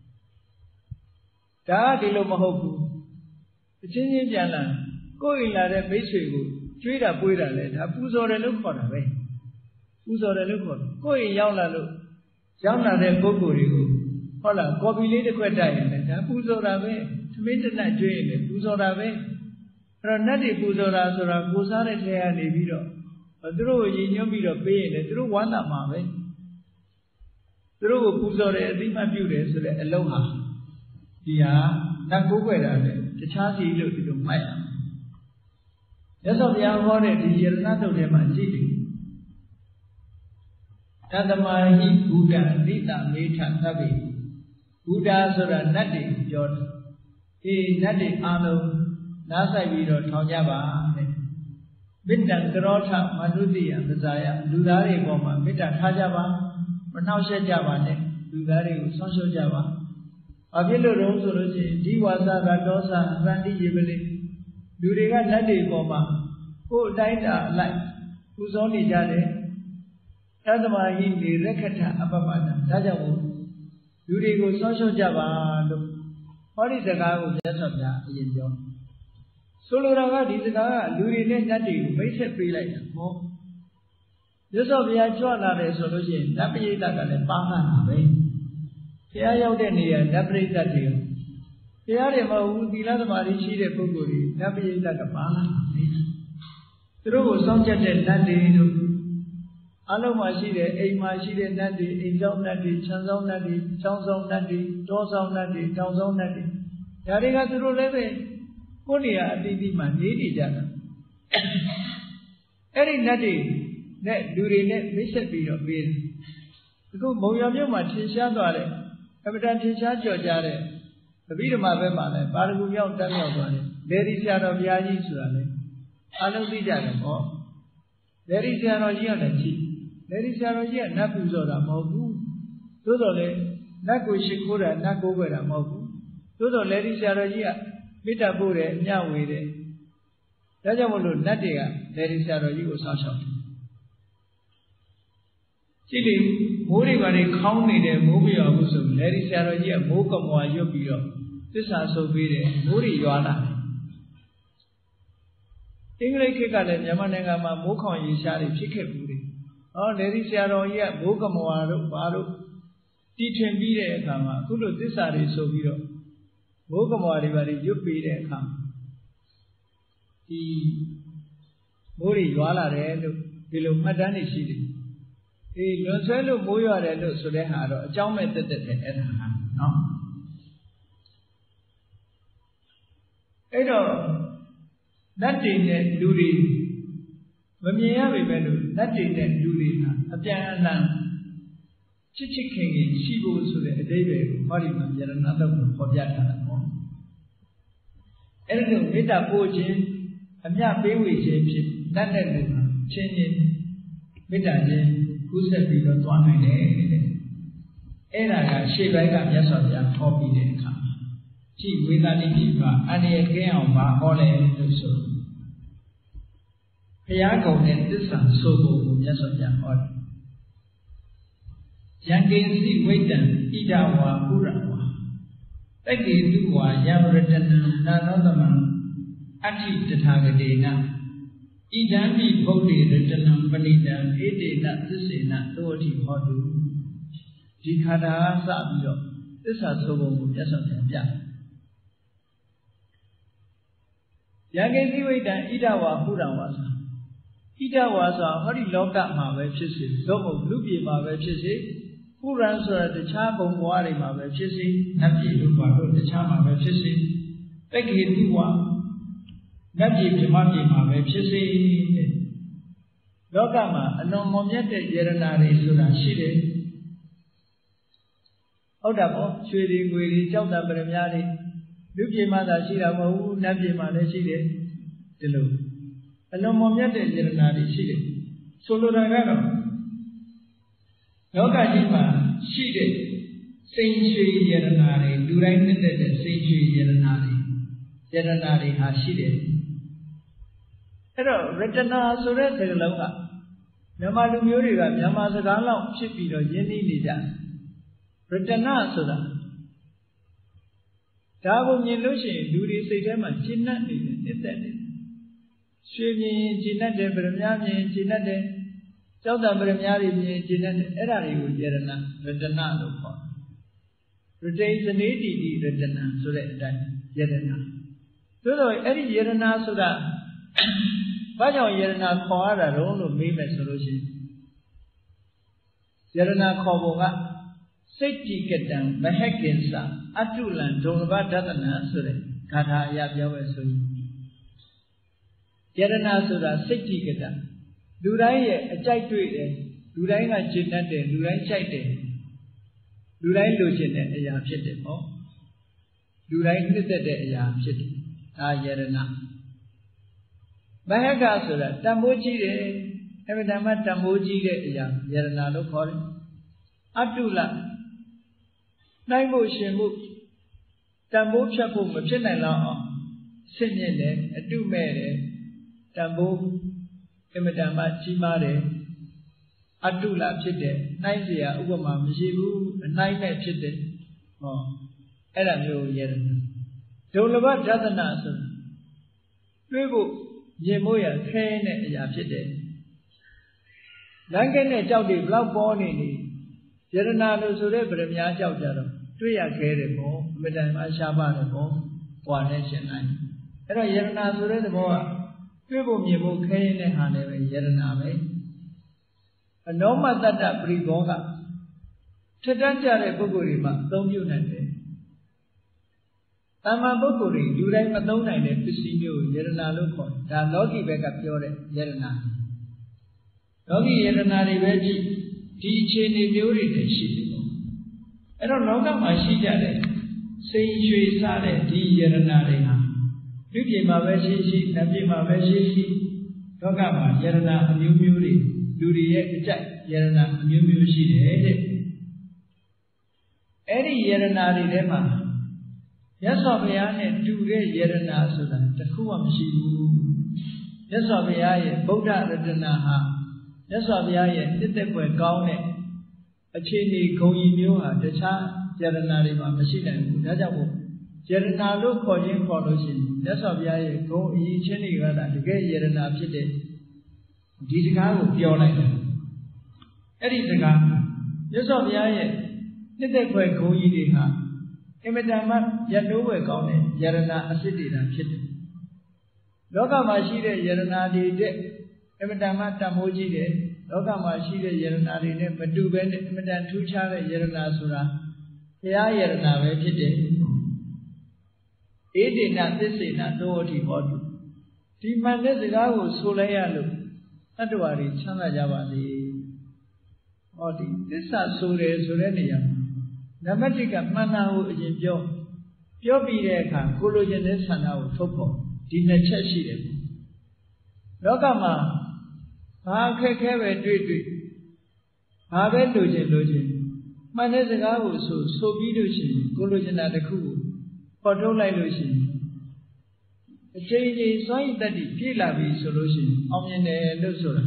ဒါဒီလိုမဟုတ်ဘူးအချင်းချင်းပြန်လာကိုယ်အိမ်လာတဲ့မိတ်ဆွေကိုကျွေးတာပွေးတာလဲဒါပူဇော်တယ်လို့ခေါ်တာပဲပူဇော်တယ်လို့ခေါ်တယ်ကိုယ်အိမ်ရောက်လာလို့ရောက်လာတဲ့ပုဂ္ဂိုလ်တွေကိုဟုတ်လားကော်ပီလေးတစ်ခွက်တိုက်ရင်လည်းဒါပူဇော်တာပဲသမင်းတစ်နက်ကျွေးရင်လည်းပူဇော်တာပဲအဲ့တော့နတ်တွေပူဇော်တာဆိုတာကိုစားတဲ့ထဲကနေပြီးတော့သူတို့ကိုရည်ညွှန်းပြီးတော့ပေးရင်လည်းသူတို့ဝမ်းသာမှာပဲသူတို့ကိုပူဇော်တယ်အသိမှတ်ပြုတယ်ဆိုတဲ့အလုံးဟာဒီဟာနတ်ကိုးကွယ်တာလေတခြားစီလို့ဒီလိုမှတ်ရမယ်။မြတ်စွာဘုရားဟောတဲ့ဒီယရဏတုတ်ထဲမှာကြည့်တယ်။တတ္တမဟိဘုဒ္ဓနိတမေထသဗ္ဗေဘုဒ္ဓဆိုတာနတ်တွေပြောတယ်။အေးနတ်တွေအားလုံးနားဆိုင်ပြီးတော့ထောင်ကြပါတဲ့။မေတ္တံကရောထမနုတိယပဇာယလူသားတွေပေါ်မှာမေတ္တာထားကြပါမနှောက်ယှက်ကြပါနဲ့လူသားတွေကိုဆောင်းလျှော့ကြပါဘာဖြစ်လို့တော့ဆိုလို့ရှိရင်ဒီဝါစာကတောစာရန္တိယေပလေလူတွေကလက်တွေပေါ်မှာကိုယ်အတိုင်းတာအလိုက်ပူဇော်နေကြတယ်သတ္တမဟိနေရခထအပမတ္တဒါကြောင့်မို့လူတွေကိုဆောင်းလျှော့ကြပါလို့ဟောဒီစကားကိုမြတ်စွာဘုရားအရင်ပြောဆိုလိုတာကဒီစကားကလူတွေနဲ့နတ်တွေကိုမိတ်ဆက်ပေးလိုက်တာဟောမြတ်စွာဘုရားကြွလာတယ်ဆိုလို့ရှိရင်နတ်ပိဋကကလည်းပါလာတာပဲဘုရားရောက်တဲ့နေရာနတ်ပရိသတ်တွေဘုရားတွေမဟုတ်ဘူးသီလသမာဓိရှိတဲ့ပုဂ္ဂိုလ်တွေနတ်ပရိသတ်ကပါလာတယ်သူတို့ကိုစောင့်ကြတဲ့နတ်တွေတို့အလုံးမှာရှိတဲ့အိမ်မှာရှိတဲ့နတ်တွေအိမ်ဆောင်နတ်တွေခြံဆောင်နတ်တွေချောင်းဆောင်နတ်တွေတောဆောင်နတ်တွေတောင်ဆောင်နတ်တွေဒါတွေကသူတို့လည်းပဲကိုယ်နေရာအတိအသီးမှာနေနေကြတာအဲ့ဒီနတ်တွေနဲ့လူတွေနဲ့မိတ်ဆက်ပြီးတော့ပေးတယ်အခုမုံရမြို့မှာထင်ရှားသွားတဲ့အပဒံထင်ရှားကြော်ကြတဲ့တပိဓမ္မာဘက်မှာလည်းပါရဂူမြောက်တန်းမြောက်သွားတယ်လေဒီဆရာတော်ဘုရားကြီးဆိုတာလေအလုံးသိကြတယ်ဟောလေဒီဆရာတော်ကြီးကလည်းကြည့်လေဒီဆရာတော်ကြီးကနတ်ပူဇော်တာမဟုတ်ဘူးသို့တော်လည်းနတ်ကိုရှိခိုးတာနတ်ကိုးကွယ်တာမဟုတ်ဘူးသို့တော်လေဒီဆရာတော်ကြီးကမေတ္တာပို့တယ်အမျှဝေတယ်ဒါကြောင့်မလို့နတ်တွေကလေဒီဆရာတော်ကြီးကိုဆောက်ရှောက်တယ်ကြည့်လေမိုးတွေဘာတွေခေါင်းနေတယ်မိုးမရွာဘူးဆိုလေဒီဆရာတော်ကြီးကမိုးကမွာရွတ်ပြီးတော့သစ္စာဆိုပေးတယ်မိုးတွေရွာလာတယ်အင်္ဂလိပ်ခေတ်ကလည်းမြန်မာနိုင်ငံမှာမိုးခေါင်ရေရှားတွေဖြစ်ခဲ့ဘူးတယ်ဟောလေဒီဆရာတော်ကြီးကမိုးကမွာတို့ဘာတို့တီထွင်ပြီးတဲ့အခါမှာအခုလိုသစ္စာတွေဆိုပြီးတော့မိုးကမွာတွေဘာတွေရွတ်ပေးတဲ့အခါမိုးတွေရွာလာတယ်လို့ဒီလိုမှတ်တမ်းနေရှိတယ်လွန်ဆွဲလို့မိုးရွာတယ်လို့ဆိုတဲ့ဟာတော့အကြောင်းမဲ့တက်တက်တယ်အဲ့ဒါဟာနော်အဲ့တော့နတ်တွေနဲ့လူတွေမမြင်ရပေမဲ့လို့နတ်တွေနဲ့လူတွေဟာအပြန်အလှန်ချစ်ချစ်ခင်ခင်ရှိဖို့ဆိုတဲ့အဓိပ္ပာယ်ကိုဟောဒီမှာယရဏသုတ်ကိုဖော်ပြထားတာပေါ့အဲ့ဒီလိုမေတ္တာပို့ခြင်းအမြပေးဝေခြင်းဖြစ်နတ်နဲ့လူဟာချင်းချင်းမေတ္တာချင်းကူးဆက်ပြီးတော့သွားနိုင်တယ်တဲ့အဲ့ဒါကရှေ့ပိုင်းကမြတ်စွာဘုရားဟောပြီးတဲ့အခါကြည်ဝေဒနိတိကအန္တရာယ်ကင်းအောင်ပါဟောလဲလို့ဆိုဘုရားကုံနဲ့သစ္စာဆိုဖို့ကိုမြတ်စွာဘုရားဟောတယ်ယံကိစီဝိတ္တံဣဒဝါပုရဝါတက္ကေတုဝါယမရတနံနာနောသမံအဋ္ဌိတထာဂတေနဣဒံမိဗုဒ္ဓေရတနံပဏိတံဧတေနသစ္စေနသောတိဟောတုဒီခန္ဓာစပြီးတော့သစ္စာဆိုဖို့ကိုမြတ်စွာဘုရားပြယံကိစီဝိတ္တံဣဒဝါပုရဝါဣဒဝါဆိုဟောဒီလောကမှာပဲဖြစ်စေသို့မဟုတ်လူပြည်မှာပဲဖြစ်စေပုရံဆိုတာတခြားဘုံဘဝတွေမှာပဲဖြစ်စေနတ်ပြည်တို့ဘာလို့တခြားမှာပဲဖြစ်စေတက္ကေတုဝါနတ်ပြည်မြမပြည်မှာပဲဖြစ်စေတဲ့လောကမှာအလွန်မွန်မြတ်တဲ့ယရနာတွေဆိုတာရှိတယ်ဟုတ်တာပေါ့ရွှေတွေငွေတွေကြောက်တံပရမများတွေလူပြည်မှာသာရှိတာမဟုတ်ဘူးနတ်ပြည်မှာလည်းရှိတယ်ဒီလိုအလွန်မွန်မြတ်တဲ့ယရနာတွေရှိတယ်ဆိုလိုတာကတော့လောကကြီးမှာရှိတဲ့စိန်ရွှေယရနာတွေလူတိုင်းနှစ်သက်တဲ့စိန်ရွှေယရနာတွေဟာရှိတယ်အဲ့တော့ရတနာဆိုတဲ့စကားလုံးကမြန်မာလူမျိုးတွေကမြန်မာစကားလောက်ဖြစ်ပြီးတော့ယဉ်နေကြတယ်ရတနာဆိုတာဒါကိုမြင်လို့ရှိရင်လူတွေစိတ်ထဲမှာကျဉ်းနှံ့နေတယ်နှစ်သက်တယ်ရွှေမြင်ကျဉ်းနှံ့တယ်ဗရမများမြင်ကျဉ်းနှံ့တယ်ကြောက်တံပရမများတွေမြင်ကျဉ်းနှံ့တယ်အဲ့ဒါတွေကိုယရတနာလို့ခေါ်တယ်ရတိဇနေတိတိရတနာဆိုတဲ့အတိုင်းယရနာသို့တော့အဲ့ဒီယရနာဆိုတာဘာကြောင့်ယရနာခေါ်ရတာတော့လို့မေးမယ်ဆိုလို့ရှိရင်ယရနာခေါ်ပုံကစိတ်တိကတံမဟက်ကင်္စအတုလံဒုံလဘဒသနာဆိုတဲ့ဂါထာအရာပြောပဲဆိုရင်ယရနာဆိုတာစိတ်တိကတံလူတိုင်းရဲ့အကြိုက်တွေ့တယ်လူတိုင်းကကျင့်တတ်တယ်လူတိုင်းကြိုက်တယ်လူတိုင်းလိုချင်တဲ့အရာဖြစ်တယ်ပေါ့လူတိုင်းနှစ်သက်တဲ့အရာဖြစ်တယ်ဒါယရနာမဟကဆိုတာတန်ဖိုးကြီးတယ်အမှန်တမ်းတန်ဖိုးကြီးတဲ့အရာယရနာလို့ခေါ်တယ်အတုလနိုင်ဖို့ရှင်ဖို့တန်ဖိုးဖြတ်ဖို့မဖြစ်နိုင်တော့အောင်ဆင့်မြင့်တယ်အတုမဲ့တယ်တန်ဖိုးအမှန်တမ်းကြီးမားတယ်အတုလဖြစ်တယ်နိုင်เสียဥပမာမရှိဘူးအနိုင်မဲ့ဖြစ်တယ်ဟောအဲ့ဒါမျိုးယရနာဒုလဘဒသနာဆိုတာတွေးဖို့မြင်ဖို့ရခဲတဲ့အရာဖြစ်တယ်လမ်းကဲနဲ့ကြောက်တွေဘလောက်ပေါ်နေယရနာလို့ဆိုတဲ့ဗရမများကြောက်ကြတော့တွေးရခဲတယ်ပေါ့အမှန်တမ်းရှားပါတယ်ပေါ့ပွာနဲ့ရှင်းနိုင်အဲ့တော့ယရနာဆိုတဲ့သဘောကတွေးဖို့မြင်ဖို့ခဲတဲ့ဟာလည်းပဲယရနာပဲအနောမတတ္တပရိဘောကထက်တန်းကြတဲ့ပုဂ္ဂိုလ်တွေမှာအသုံးပြုနိုင်တယ်တာမန်ပုဂ္ဂိုလ်တွေလူတိုင်းမသုံးနိုင်တဲ့ပစ္စည်းမျိုးယရနာလို့ခေါ်တယ်ဒါလောကီဘက်ကပြောတဲ့ယရနာလောကီယရနာတွေပဲကြည့်ဒီအခြေအနေမျိုးတွေတည်းရှိတယ်ပေါ့အဲ့တော့လောကမှာရှိကြတဲ့စိန်ရွှေစားတဲ့ဒီယရနာတွေဟာလူပြည်မှာပဲရှိရှိနတ်ပြည်မှာပဲရှိရှိလောကမှာယရနာအမျိုးမျိုးတွေလူတွေရဲ့အကြိုက်ယရနာအမျိုးမျိုးရှိတယ်တဲ့အဲ့ဒီယရနာတွေထဲမှာမြတ်စွာဘုရားနဲ့တူတဲ့ယရနာဆိုတာတခုမှမရှိဘူးမြတ်စွာဘုရားရဲ့ဗုဒ္ဓရတနာဟာမြတ်စွာဘုရားရဲ့နှစ်သက်ွယ်ကောင်းတဲ့အခြေအနေဂုဏ်ကြီးမျိုးဟာတခြားယရနာတွေမှာမရှိနိုင်ဘူးဒါကြောင့်မို့ယရနာလို့ခေါ်ခြင်းခေါ်လို့ရှိရင်မြတ်စွာဘုရားရဲ့ဂုဏ်အရေးချင်းတွေကတကယ်ယရနာဖြစ်တဲ့ဒီစကားကိုပြောလိုက်တယ်အဲ့ဒီစကားမြတ်စွာဘုရားရဲ့နှစ်သက်ွယ်ဂုဏ်ကြီးတွေဟာအင်မတန်မှရတိုးွယ်ကောင်းတဲ့ယရနာအစစ်တွေတာဖြစ်တယ်လောကမှာရှိတဲ့ယရနာတွေတဲ့အမတန်မှတန်ဖိုးကြီးတယ်လောကမှာရှိတဲ့ယရနာတွေနဲ့မတူဘဲနဲ့အမတန်ထူးခြားတဲ့ယရနာဆိုတာဘုရားယရနာပဲဖြစ်တယ်ဧတေနသစ္စေနသောဝတိဟောတုဒီမှန်တဲ့စကားကိုဆိုလိုက်ရလို့တတ္တဝါတွေချမ်းသာကြပါစေဟောဒီသစ္စာဆိုတယ်ဆိုတဲ့နေရာမှာနံပါတ်1ကမှန်တာကိုအရင်ပြောပြီးတဲ့အခါကိုလိုချင်တဲ့ဆန္ဒကိုထုတ်ဖို့ဒီနှစ်ချက်ရှိတယ်လောကမှာဘာအခက်ခဲပဲတွေ့ဘာပဲလိုချင်မှန်တဲ့စကားကိုဆိုပြီးလို့ရှိရင်ကိုလိုချင်တာတစ်ခုကိုပေါ်ထုတ်လိုက်လို့ရှိရင်အချိန်ကြီးစွမ်းရည်တတ်တည်ပြည့်လာပြီဆိုလို့ရှိရင်အောင်မြင်တယ်လို့ဆိုတာ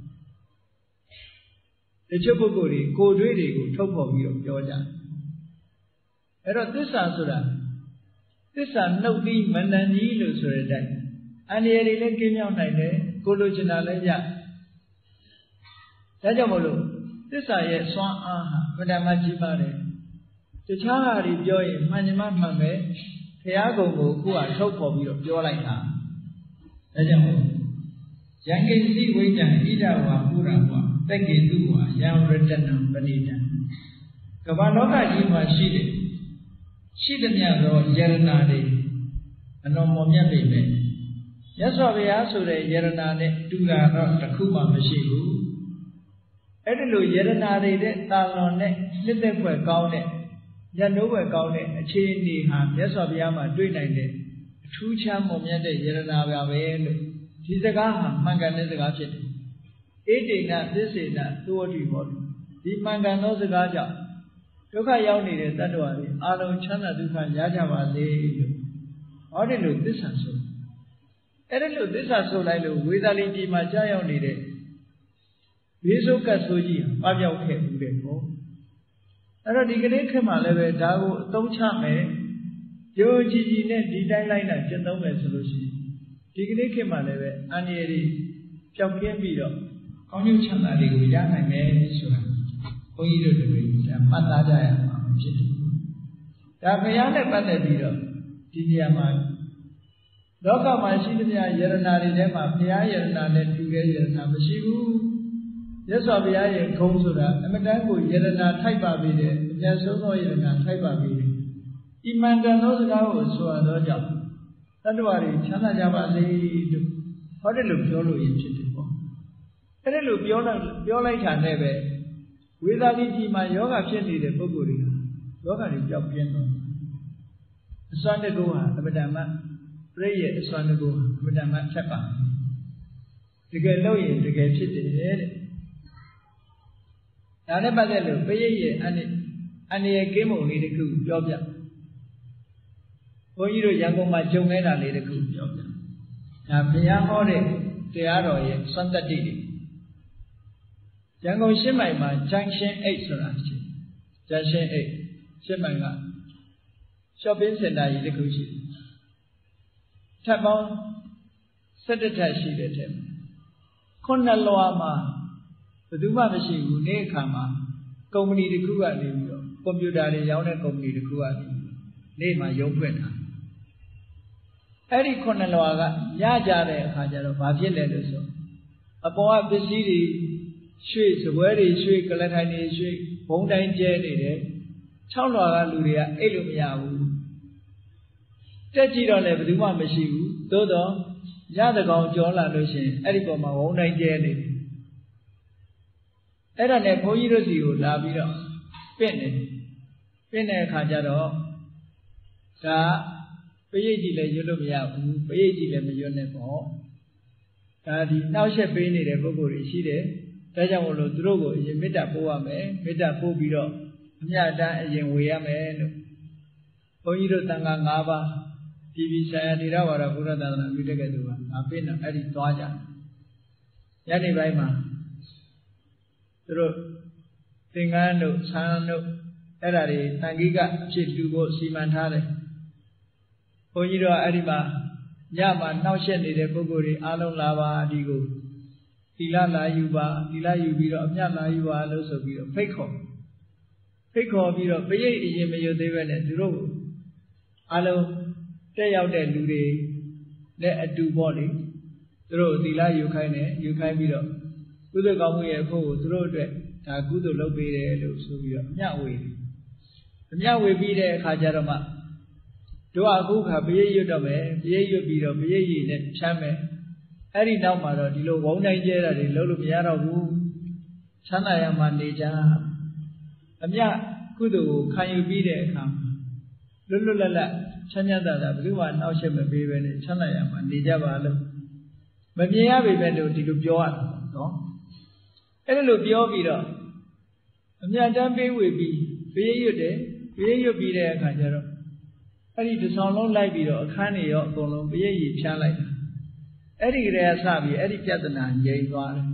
တချို့ပုဂ္ဂိုလ်တွေကိုတွေ့တွေကိုထုတ်ဖော်ပြီးတော့ပြောကြအဲ့တော့သစ္စာဆိုတာသစ္စာနှုတ်ပြီးမန္တန်ကြီးလို့ဆိုတဲ့အတိုင်းအန္တရာယ်တွေလည်းကင်းမြောက်နိုင်တယ်ကိုလိုချင်တာလည်းရဒါကြောင့်မို့လို့သစ္စာရဲ့စွမ်းအားဟာဗဒမကြီးပါတယ်တခြားဟာတွေပြောရင်မှန်ချင်မှမှန်ပဲဘုရားကုံကိုအခုကထုတ်ဖော်ပြီးတော့ပြောလိုက်တာဒါကြောင့်မို့ယံကိစီဝိတံဣဒဝါပုရဝါတက္ကေတုဝါယံရတနံပဏိတံကမ္ဘာလောကကြီးမှာရှိသမျှသောယရနာတွေအလွန်မော်မြတ်ပေမဲ့မြတ်စွာဘုရားဆိုတဲ့ယရနာနဲ့တူတာတော့တစ်ခုမှမရှိဘူးအဲ့ဒီလိုယရနာတွေတဲ့တာလွန်နဲ့နှစ်သက်ဖွယ်ကောင်းတဲ့ညနိုးဖွယ်ကောင်းတဲ့အခြေအနေဟာမြတ်စွာဘုရားမှာတွေ့နိုင်တဲ့အထူးခြားမော်မြတ်တဲ့ယရနာပါပဲလို့ဒီစကားဟာမှန်ကန်တဲ့စကားဖြစ်တယ်ဧတေနသစ္စေနသောတိဟောတုဒီမှန်ကန်သောစကားကြောင့်ဒုက္ခရောက်နေတဲ့တ attva တွေအလုံးချမ်းသာဒုက္ခရကြပါစေလို့ဟောဒီလိုသစ္စာဆိုအဲ့ဒီလိုသစ္စာဆိုလိုက်လို့ဝေသာလီပြည်မှာကြားရောက်နေတဲ့ဘေးဆိုးကတ်ဆိုးကြီးပပျောက်ခဲ့ဘူးတဲ့ပေါ့အဲ့တော့ဒီကနေ့ခေတ်မှာလည်းပဲဒါကိုအသုံးချမယ်ယုံကြည်ကြည်နဲ့ဒီတိုင်းလိုက်တာကျင့်သုံးမယ်ဆိုလို့ရှိရင်ဒီကနေ့ခေတ်မှာလည်းပဲအန္တရာယ်တွေပျောက်ကင်းပြီးတော့ကောင်းကျိုးချမ်းသာတွေကိုရနိုင်မယ်ဆိုတာဘုန်းကြီးတို့တွေမှတ်သားကြရမှာဖြစ်တယ်ဒါဘုရားနဲ့ပတ်သက်ပြီးတော့ဒီနေရာမှာလောကမှာရှိသမျှယရနာတွေထဲမှာဘုရားယရနာနဲ့တူတဲ့ယရနာမရှိဘူးမြတ်စွာဘုရားရဲ့ဂုဏ်ဆိုတာအမတန်ကိုယရနာထိုက်ပါပြီတဲ့အမြတ်ဆုံးသောယရနာထိုက်ပါပြီဤမှန်ကန်သောစကားကိုဆိုရသောကြောင့်တတ္တဝါတွေချမ်းသာကြပါစေလို့ဟောတယ်လို့ပြောလို့ရဖြစ်တယ်ပေါ့အဲ့ဒါလို့ပြောလိုက်တာနဲ့ပဲဝေသာလီပြည်မှာယောဂဖြစ်နေတဲ့ပုဂ္ဂိုလ်တွေယောဂတွေကြောက်ပြင်းတော့အစွမ်းတကူဟာအပဒမပြည့်ရဲ့အစွမ်းတကူဟာအပဒမဖြတ်ပါတကယ်လို့ရင်တကယ်ဖြစ်တယ်တဲ့ဒါနဲ့ပတ်သက်လို့ပြည့်ရဲ့အန္တရာယ်ကင်းပုံလေးတစ်ခုပြောပြဘုန်းကြီးတို့ရန်ကုန်မှာဂျုံနေတာလေးတစ်ခုပြောပြဒါဘုရားဟောတဲ့တရားတော်ရဲ့စွမ်းတတ္တိတွေရန်ကုန်ရှင်းမိုင်မှာ Junction 8ဆိုတာရှိတယ် Junction 8ရှင်းမိုင်က shopping center ကြီးတစ်ခုရှိတယ်ထပ်ပေါင်း17ထပ်ရှိတဲ့ထဲမှာခုနှစ်လွှာမှာဘယ်သူမှမရှိဘူးနေ့အခါမှာကုမ္ပဏီတစ်ခုကနေပြီးတော့ကွန်ပျူတာတွေရောင်းတဲ့ကုမ္ပဏီတစ်ခုကနေနေ့မှာရုံးဖွင့်တာအဲ့ဒီခုနှစ်လွှာကရကြတဲ့အခါကျတော့ဘာဖြစ်လဲလို့ဆိုအပေါ်ကပစ္စည်းတွေရွှေ့စပွဲတွေရွှေ့ကလထိုင်တွေရွှေ့ဘုံတိုင်းကျဲနေတယ်6လွှာကလူတွေကအဲ့လိုမရဘူးတက်ကြည့်တော့လည်းဘယ်သူမှမရှိဘူးသို့တော့ရတဲ့ကောင်ကြောလာလို့ရှိရင်အဲ့ဒီပေါ်မှာဘုံတိုင်းကျဲနေတယ်အဲ့ဒါနဲ့ဘုန်းကြီးတို့စီကိုလာပြီးတော့ပြင့်တဲ့အခါကျတော့ဒါပရိတ်ကြီးလည်းရွတ်လို့မရဘူးပရိတ်ကြီးလည်းမရွတ်နဲ့ပေါ့ဒါဒီနှောက်ရက်ပေးနေတဲ့ပုဂ္ဂိုလ်တွေရှိတယ်ဒါကြောင့်မို့လို့သူတို့ကိုအရင်မေတ္တာပို့ရမယ်မေတ္တာပို့ပြီးတော့အမြတ်တမ်းအရင်ဝေရမယ်လို့ဘုန်းကြီးတို့တန်ခါ၅ပါးပြည်ပြည်ဆိုင်ရာထေရဝါဒဘုရားသာသနာပြုတဲ့ကဲသူကအပိနဲ့အဲ့ဒီသွားကြညနေပိုင်းမှာသူတို့သင်္ကန်းတို့ဆန်းတို့အဲ့ဒါတွေတန်ခိကအဖြစ်လူဖို့စီမံထားတယ်ဘုန်းကြီးတို့အဲ့ဒီမှာညမှာနှောက်ရက်နေတဲ့ပုဂ္ဂိုလ်တွေအားလုံးလာပါဒီကိုသီလလာယူပါသီလယူပြီးတော့အမြတ်လာယူပါလို့ဆိုပြီးတော့ဖိတ်ခေါ်ပြီးတော့ပရိတ်အရင်မရွသေးပဲနဲ့သူတို့အားလုံးတက်ရောက်တဲ့လူတွေและအတူပေါ့လေသူတို့သီလယူခိုင်းတယ်ယူခိုင်းပြီးတော့ကုသိုလ်ကောင်းမှုရဲ့အဖို့ကိုသူတို့အတွက်ဒါကုသိုလ်လုပ်ပေးတယ်လို့ဆိုပြီးတော့မျှဝေတယ်မျှဝေပြီးတဲ့အခါကျတော့မှတို့အခုခါပရိတ်ရွတ်တော့မယ်ပရိတ်ရွတ်ပြီးတော့ပရိတ်ရည်နဲ့ဖြမ်းမယ်အဲ့ဒီနောက်မှာတော့ဒီလိုဝုန်းတိုင်းကျဲတာတွေလုပ်လို့မရတော့ဘူးချမ်းသာရမှနေကြအမြကုသိုလ်ကိုခံယူပြီးတဲ့အခါလွတ်လွတ်လပ်လပ်ချမ်းသာတာဘယ်သူမှနှောက်ယှက်မပေးဘဲနဲ့ချမ်းသာရမှနေကြပါလို့မမြင်ရပေမဲ့လို့ဒီလိုပြောရတာနော်အဲ့လိုပြောပြီးတော့အမြတ်တမ်းပေးဝေပြီးပရိတ်ရွတ်တယ်ပရိတ်ရွတ်ပြီးတဲ့အခါကျတော့အဲ့ဒီတစ်ဆောင်လုံးလိုက်ပြီးတော့အခန်းတွေရောအကုန်လုံးပရိတ်ရည်ဖြန်းလိုက်တာအဲ့ဒီကလေးကစပြီးအဲ့ဒီပြဿနာငြိမ်သွားတယ်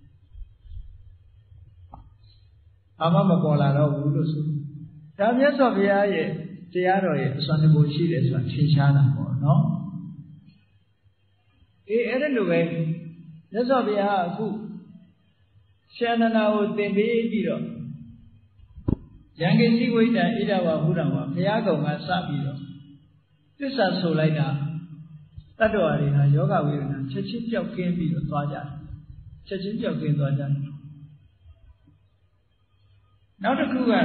အာမမပေါ်လာတော့ဘူးလို့ဆိုဒါမြတ်စွာဘုရားရဲ့တရားတော်ရဲ့အစွမ်းတကူရှိတယ်ဆိုတာထင်ရှားတာပေါ့နော်အဲ့ဒါလိုပဲမြတ်စွာဘုရားအခုရှန္ဒနာကိုသင်ပေးပြီးတော့ယံကိစီဝိတ္တဣဒဝဟုရံဝဘုရားကုံကစပြီးတော့သစ္စာဆိုလိုက်တာတတ္တဝါတွေဟာယောဂဝေဒနာချက်ချင်းပြောက်ကင်းပြီးတော့သွားကြတယ်ချက်ချင်းပြောက်ကင်းသွားကြတယ်နောက်တစ်ခုက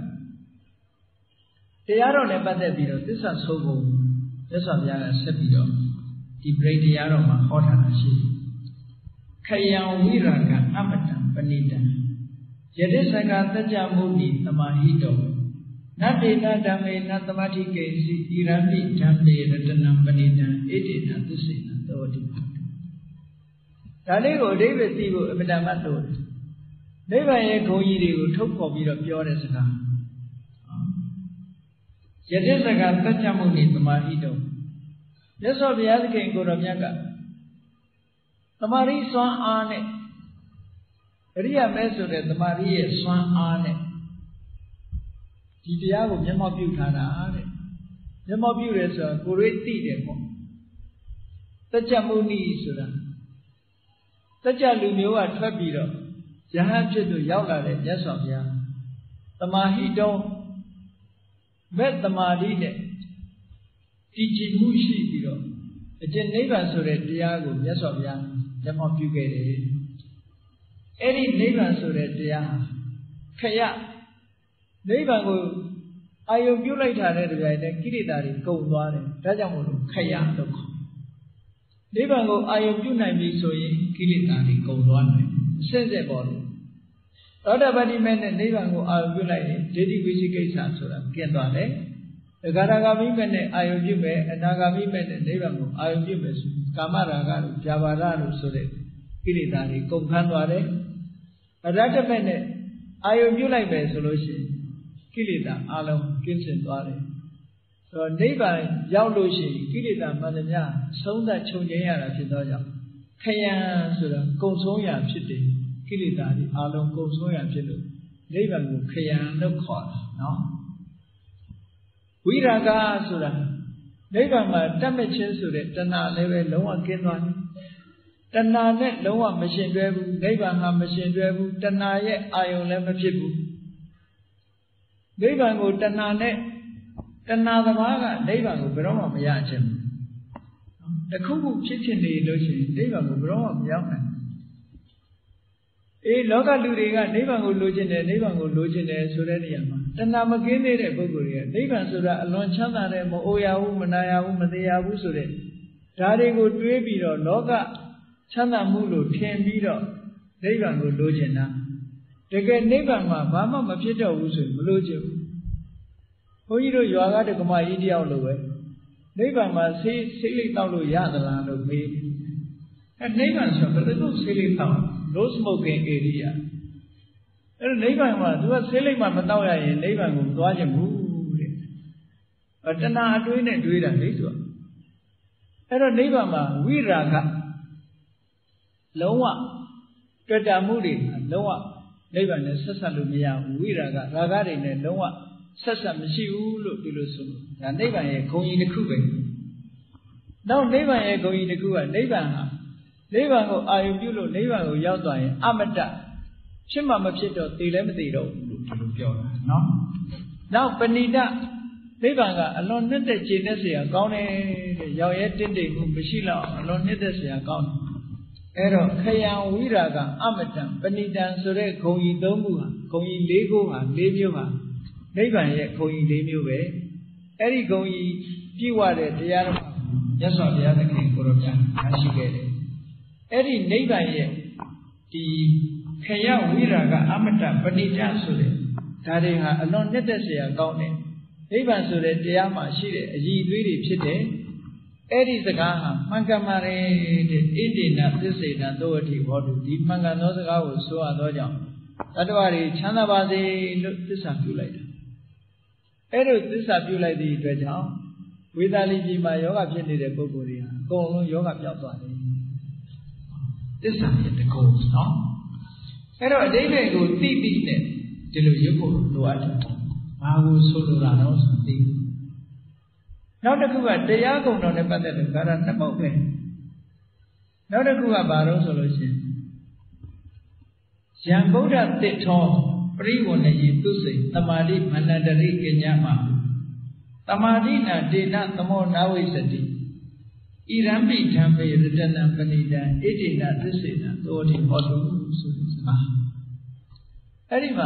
တရားတော်နဲ့ပတ်သက်ပြီးတော့သစ္စာဆိုဖို့မြတ်စွာဘုရားကဆက်ပြီးတော့ဒီပရိတရားတော်မှာဟောထားတာရှိတယ်ခယံဝိရာဂအမတံပဏိတံယတိစကတัจจမုနိသမာဟိတောနတ္တေနဓမ္မေနသမတိကေစီဣရံပိဓမ္မေရတနံပဏိတံဣတိနသစ္စေနသောတိဒါလေးကိုအဓိပ္ပာယ်သိဖို့အမတန်မှတို့နိဗ္ဗာန်ရဲ့ဂုဏ်ကြီးတွေကိုထုတ်ဖော်ပြီးတော့ပြောတဲ့စကားယတိစကတัจจမုနိသမာဟိတောမြတ်စွာဘုရားသခင်ကိုတော်မြတ်ကသမာဓိစွမ်းအားနဲ့အရိယာမဲဆိုတဲ့သမာဓိရဲ့စွမ်းအားနဲ့ဒီတရားကိုမျက်မှောက်ပြုထားတာတဲ့မျက်မှောက်ပြုတယ်ဆိုတာကိုယ်ရေးသိတယ်ပေါ့တัจจမုနိဆိုတာတัจจလူမျိုးကထွက်ပြီးတော့ယဟန်ဖြစ်သူရောက်လာတဲ့မြတ်စွာဘုရားသမာဟိတောမဲ့သမာဓိနဲ့တည်ကြည်မှုရှိပြီးတော့အကျင့်နိဗ္ဗာန်ဆိုတဲ့တရားကိုမြတ်စွာဘုရားမျက်မှောက်ပြုခဲ့တယ်အဲ့ဒီနိဗ္ဗာန်ဆိုတဲ့တရားခရနိဗ္ဗာန်ကိုအာယုံပြုလိုက်တာတဲ့တရားနဲ့ကိလေသာတွေကုန်သွားတယ်ဒါကြောင့်မို့လို့ခရလို့ခေါ်နိဗ္ဗာန်ကိုအာယုံပြုနိုင်ပြီဆိုရင်ကိလေသာတွေကုန်သွားတယ်အစစ်စစ်ပေါ်တယ်သောတာပတိမဲ့နဲ့နိဗ္ဗာန်ကိုအာယုံပြုလိုက်ရင်ဒိဋ္ဌိဝိသိကိစ္စဆိုတာကျင့်သွားတယ်ဒဂရဂါမိမဲ့နဲ့အာယုံပြုမယ်အနာဂါမိမဲ့နဲ့နိဗ္ဗာန်ကိုအာယုံပြုမယ်ဆိုကာမရာဂတို့ဗျာပါဒတို့ဆိုတဲ့ကိလေသာတွေကုန်ခန်းသွားတယ်အရတ္တမဲ့နဲ့အာယုံပြုလိုက်မယ်ဆိုလို့ရှိရင်ကိလေသာအလုံးကင်းစင်သွားတယ်ဆိုတော့နိဗ္ဗာန်ရောက်လို့ရှိရင်ကိလေသာမှန်သမျှဆုံးသက်ချုပ်ငြိမ်းရတာဖြစ်သောကြောင့်ခယံဆိုတာကုံဆုံးရာဖြစ်တယ်ကိလေသာတွေအလုံးကုံဆုံးရာဖြစ်လို့နိဗ္ဗာန်ကိုခယံလို့ခေါ်တာနော်ဝိရာဂဆိုတာနိဗ္ဗာန်မှာတတ်မဲ့ခြင်းဆိုတဲ့တဏှာလည်းပဲလုံးဝကင်းသွားတယ်တဏှာနဲ့လုံးဝမရှင်တွဲဘူးနိဗ္ဗာန်ဟာမရှင်တွဲဘူးတဏှာရဲ့အာယုံလည်းမဖြစ်ဘူးနိဗ္ဗာန်ကိုတဏှာနဲ့တဏှာသမားကနိဗ္ဗာန်ကိုဘယ်တော့မှမရခြင်းဘူးတခုခုဖြစ်နေလို့ရှိရင်နိဗ္ဗာန်ကိုဘယ်တော့မှမရောက်နိုင်လောကလူတွေကနိဗ္ဗာန်ကိုလိုချင်တယ်နိဗ္ဗာန်ကိုလိုချင်တယ်ဆိုတဲ့နေရာမှာတဏှာမကင်းတဲ့ပုဂ္ဂိုလ်တွေကနိဗ္ဗာန်ဆိုတာအလွန်ချမ်းသာတဲ့မအိုရဘူးမနာရဘူးမသေးရဘူးဆိုတဲ့ဒါတွေကိုတွေးပြီးတော့လောကချမ်းသာမှုလို့ထင်ပြီးတော့နိဗ္ဗာန်ကိုလိုချင်တာတကယ်နိဗ္ဗာန်မှာဘာမှမဖြစ်တော့ဘူးဆိုရင်မလိုချင်ဘူးဘုန်းကြီးတို့ရွာကတက္ကမကြီးတယောက်လိုပဲနိဗ္ဗာန်မှာဆေးလိပ်တောက်လို့ရသလားလို့မေးနိဗ္ဗာန်ဆိုဘယ်လိုဆေးလိပ်တောက် no smoking area အဲ့နိဗ္ဗာန်မှာသူကဆေးလိပ်မှမတောက်ရရင်နိဗ္ဗာန်ကိုသွားချင်ဘူးတဲ့တဏှာအတွေးနဲ့တွေးတာလေသူကအဲ့တော့နိဗ္ဗာန်မှာဝိရာဂလုံးဝတွေ့တာမှုတွေလုံးဝနိဗ္ဗာန်နဲ့ဆက်ဆက်လို့မရဘူးဝိရာဂရာဂတွေနဲ့လုံးဝဆက်ဆက်မရှိဘူးလို့ဒီလိုဆိုဒါနိဗ္ဗာန်ရဲ့ဂုဏ်ကြီးတစ်ခုပဲနောက်နိဗ္ဗာန်ရဲ့ဂုဏ်ကြီးတစ်ခုကနိဗ္ဗာန်ဟာနိဗ္ဗာန်ကိုအာရုံပြုလို့နိဗ္ဗာန်ကိုရောက်သွားရင်အမတ္တဖြစ်မှမဖြစ်တော့သိလည်းမသိတော့ဘူးလို့ဒီလိုပြောတာနော်နောက်ပဏိတနိဗ္ဗာန်ကအလွန်နှစ်သက်ကျေနပ်เสียကောင်းတယ်တဲ့ရောင်ရဲတင့်တယ်မှုမရှိတော့အလွန်နှစ်သက်เสียကောင်းတယ်အဲ့တော့ခယံဝိရာကအမတံပဏိတံဆိုတဲ့ဂုံကြီး၃ခုဟာဂုံကြီး၄ခုဟာ၄မျိုးဟာနိဗ္ဗာန်ရဲ့ဂုံကြီး၄မျိုးပဲအဲ့ဒီဂုံကြီးပြည့်ဝတဲ့တရားတော်မြတ်စွာဘုရားသခင်ကိုရောမြတ်ရရှိခဲ့တယ်အဲ့ဒီနိဗ္ဗာန်ရဲ့ဒီခယံဝိရာကအမတံပဏိတံဆိုတဲ့ဒါတွေဟာအလွန်နှစ်သက်เสียကောင်းတယ်နိဗ္ဗာန်ဆိုတဲ့တရားမှာရှိတဲ့အရည်အသွေးတွေဖြစ်တယ်အဲ့ဒီစကားဟာမှန်ကန်ပါတယ်တဲ့ဣတိဏသစ္စေဏသောအထိဟောတုဒီမှန်ကန်သောစကားကိုဆိုရသောကြောင့်တတ္တဝါတွေချမ်းသာပါစေလို့သစ္စာပြုလိုက်တာအဲ့လိုသစ္စာပြုလိုက်သည့်အတွက်ကြောင့်ဝေသာလီပြည်မှာယောဂဖြစ်နေတဲ့ပုဂ္ဂိုလ်တွေဟာအကုန်လုံးယောဂပြောက်သွားတယ်သစ္စာရဲ့တကုံနော်အဲ့တော့အတိတ်ကိုသိသိနဲ့ဒီလိုရုပ်ကိုလိုအပ်တယ်ဘာကိုဆိုလိုတာတော့ဆိုသိနောက်တစ်ခုကတရားကုံတော်နဲ့ပတ်သက်လို့ဒါကနှစ်ပုဒ်ပဲနောက်တစ်ခုကဘာလို့ဆိုလို့ရှိရင်ယံဗုဒ္ဓတိထောပရိဝဏ္ဏယေသူစိတမာတိမန္တရိကညမတမာတိနာဒေနသမောနာဝိစတိဣရံပိဓမ္မေရတနံပဏိတံဣတိနာသစ္စေနသောတိဟောတုဆိုတဲ့စကားအဲ့ဒီမှာ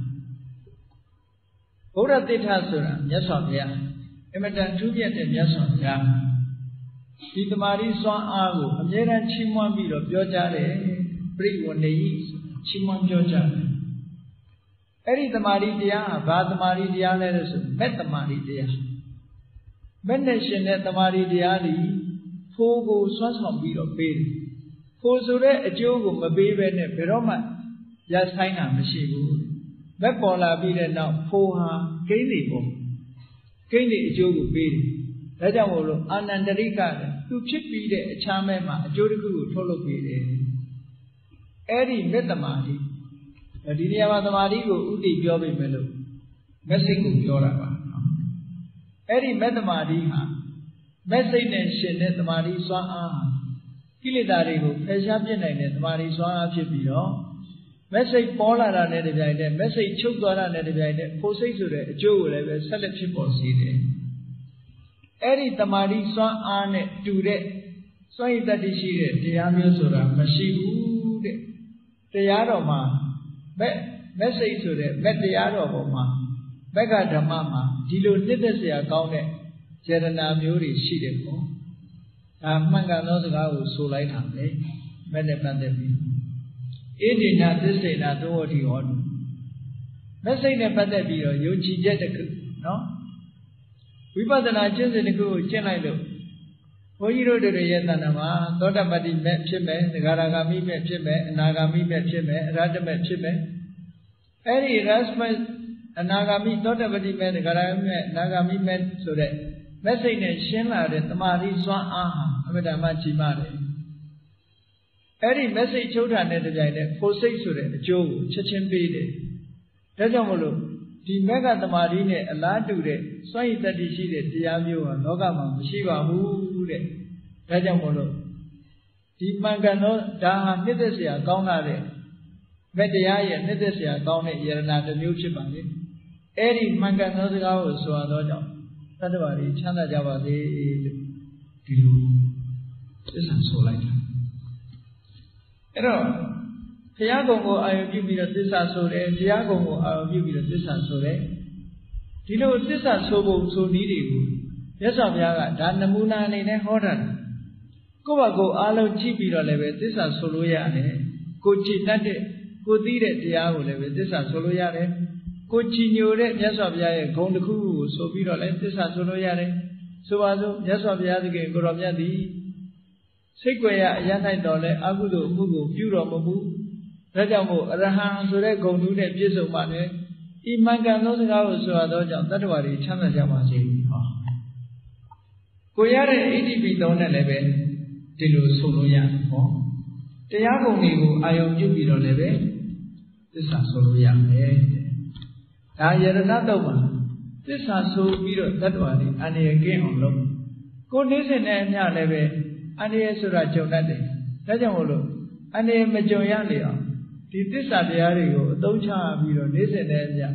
ဗုဒ္ဓတိထဆိုတာမြတ်စွာဘုရားအမတန်ထူးမြတ်တဲ့မြတ်စွာဘုရားဒီတမာရီစွမ်းအားကိုအမြဲတမ်းချီးမွမ်းပြီးတော့ပြောကြားတယ်ပရိဝဏ္ဏယိချီးမွမ်းပြောကြားတယ်အဲ့ဒီတမာရီတရားဟာဘာတမာရီတရားလဲလို့ဆိုမက်တမာရီတရားမက်နဲ့ရှင်တဲ့တမာရီတရားဒီဖိုးကိုစွမ်းဆောင်ပြီးတော့ပေးတယ်ဖိုးဆိုတဲ့အကျိုးကိုမပေးဘဲနဲ့ဘယ်တော့မှရဆိုင်တာမရှိဘူးမက်ပေါ်လာပြီးတဲ့နောက်ဖိုးဟာကိန်းတွေပေါ့ကိန်းတွေအကျိုးကိုပေးတယ်ဒါကြောင့်မို့လို့အာနန္တရိကသူဖြစ်ပြီးတဲ့အချမ်းမဲမှာအကျိုးတစ်ခုကိုထုတ်လုပ်ပေးတယ်အဲ့ဒီမေတ္တမာတိဒီနေရာမှာသမာဓိကိုဥတည်ပြောပေးမယ်လို့မက်စိတ်ကိုပြောတာပါနော်အဲ့ဒီမေတ္တမာတိဟာမက်စိတ်နဲ့ရှင်တဲ့သမာဓိစွမ်းအားကိလေသာတွေကိုဖယ်ရှားပြစ်နိုင်တဲ့သမာဓိစွမ်းအားဖြစ်ပြီးတော့မက်စိတ်ပေါ်လာတာနဲ့တပြိုင်တည်းမက်စိတ်ချုပ်သွားတာနဲ့တပြိုင်တည်းဖို့စိတ်ဆိုတဲ့အကျိုးကိုလည်းပဲဆက်လက်ဖြစ်ပေါ်စေတယ်အဲ့ဒီတမာတိစွမ်းအားနဲ့တူတဲ့စွမ်းရည်တတ္တိရှိတဲ့တရားမျိုးဆိုတာမရှိဘူးတဲ့တရားတော်မှာမက်စိတ်ဆိုတဲ့မက်တရားတော်ပေါ်မှာမက်ကဓမ္မမှာဒီလိုနှစ်သက်စရာကောင်းတဲ့စေတနာမျိုးတွေရှိတယ်ပေါ့ဒါမှန်ကန်သောစကားကိုဆိုလိုက်တာလေမက်နဲ့ပတ်သက်ပြီးဣတိဏသစ္စေနသောတိဟောတုမက်စိတ်နဲ့ပတ်သက်ပြီးတော့ယုံကြည်ချက်တစ်ခုနော်ဝိပဿနာကျင့်စဉ်တစ်ခုကိုကျင့်လိုက်လို့ဘုန်းကြီးတို့တွေရဲ့တဏ္ဍာမှာသောတပတ္တိမဲ့ဖြစ်မယ်သဂရဂါမိမဲ့ဖြစ်မယ်အနာဂါမိမဲ့ဖြစ်မယ်အရဟတမဲ့ဖြစ်မယ်အဲ့ဒီရစမအနာဂါမိသောတပတ္တိမဲ့သဂရဂါမိမဲ့အနာဂါမိမဲ့ဆိုတဲ့မက်စိတ်နဲ့ရှင်းလာတဲ့တမာတိစွမ်းအားဟာအမြဲတမ်းကြီးမားတယ်အဲ့ဒီမက်စိတ်ချုပ်တာနဲ့တပြိုင်တည်းဖို့စိတ်ဆိုတဲ့အကျိုးကိုချက်ချင်းပေးတယ်ဒါကြောင့်မို့လို့ဒီမက်ကတမာတိနဲ့အလားတူတဲ့စွမ်းရည်တတ္တိရှိတဲ့တရားမျိုးဟာလောကမှာမရှိပါဘူးတဲ့ဒါကြောင့်မို့လို့ဒီမှန်ကန်သောဒါဟာနှစ်သက်စရာကောင်းတဲ့မက်တရားရဲ့နှစ်သက်စရာကောင်းတဲ့ယရဏတစ်မျိုးဖြစ်ပါလေအဲ့ဒီမှန်ကန်သောစကားကိုဆိုရသောကြောင့်သတ္တဝါတွေချမ်းသာကြပါစေလို့ဒီလိုသစ္စာဆိုလိုက်တာအဲ့တော့ဘုရားကုံကိုအာရုံပြုပြီးတော့သစ္စာဆိုတယ်တရားကုံကိုအာရုံပြုပြီးတော့သစ္စာဆိုတယ်ဒီလိုသစ္စာဆိုပုံဆိုနည်းတွေကိုမြတ်စွာဘုရားကဒါနမူနာအနေနဲ့ဟောတာကိုယ့်ဘာကိုအားလုံးကြည့်ပြီးတော့လည်းပဲသစ္စာဆိုလို့ရတယ်ကိုကြည်တတ်တဲ့ကိုသိတဲ့တရားကိုလည်းပဲသစ္စာဆိုလို့ရတယ်ကိုကြည်ညိုတဲ့မြတ်စွာဘုရားရဲ့ဂုဏ်တစ်ခုကိုဆိုပြီးတော့လည်းသစ္စာဆိုလို့ရတယ်ဆိုပါစို့မြတ်စွာဘုရားသခင်ကိုရောမြတ်သည်စိတ်ွယ်ရအရ၌တော်လဲအကုသိုလ်အမှုကိုပြုတော်မမူဒါကြောင့်မို့အရဟံဆိုတဲ့ဂုဏ်ထူးနဲ့ပြည့်စုံပါနဲ့ဤမှန်ကန်သောစကားကိုဆိုရသောကြောင့်တတ္တဝါတွေချမ်းသာကြပါစေဟောကိုရတဲ့ဣတိပိသုံးနဲ့လည်းပဲဒီလိုဆိုလို့ရဟောတရားဂုဏ်တွေကိုအာယုံပြုပြီးတော့လည်းပဲသစ္စာဆိုလို့ရမယ်ဒါယရဏတုတ်မှာသစ္စာဆိုပြီးတော့တတ္တဝါတွေအန္တရာယ်ကင်းအောင်လုပ်ကိုနေစဉ်နဲ့အမျှလည်းပဲအန္တရာယ်ဆိုတာကြုံတတ်တယ်ဒါကြောင့်မို့လို့အန္တရာယ်မကြုံရလေအောင်ဒီသစ္စာတရားတွေကိုအသုံးချပြီးတော့နေစဉ်နဲ့အမျှ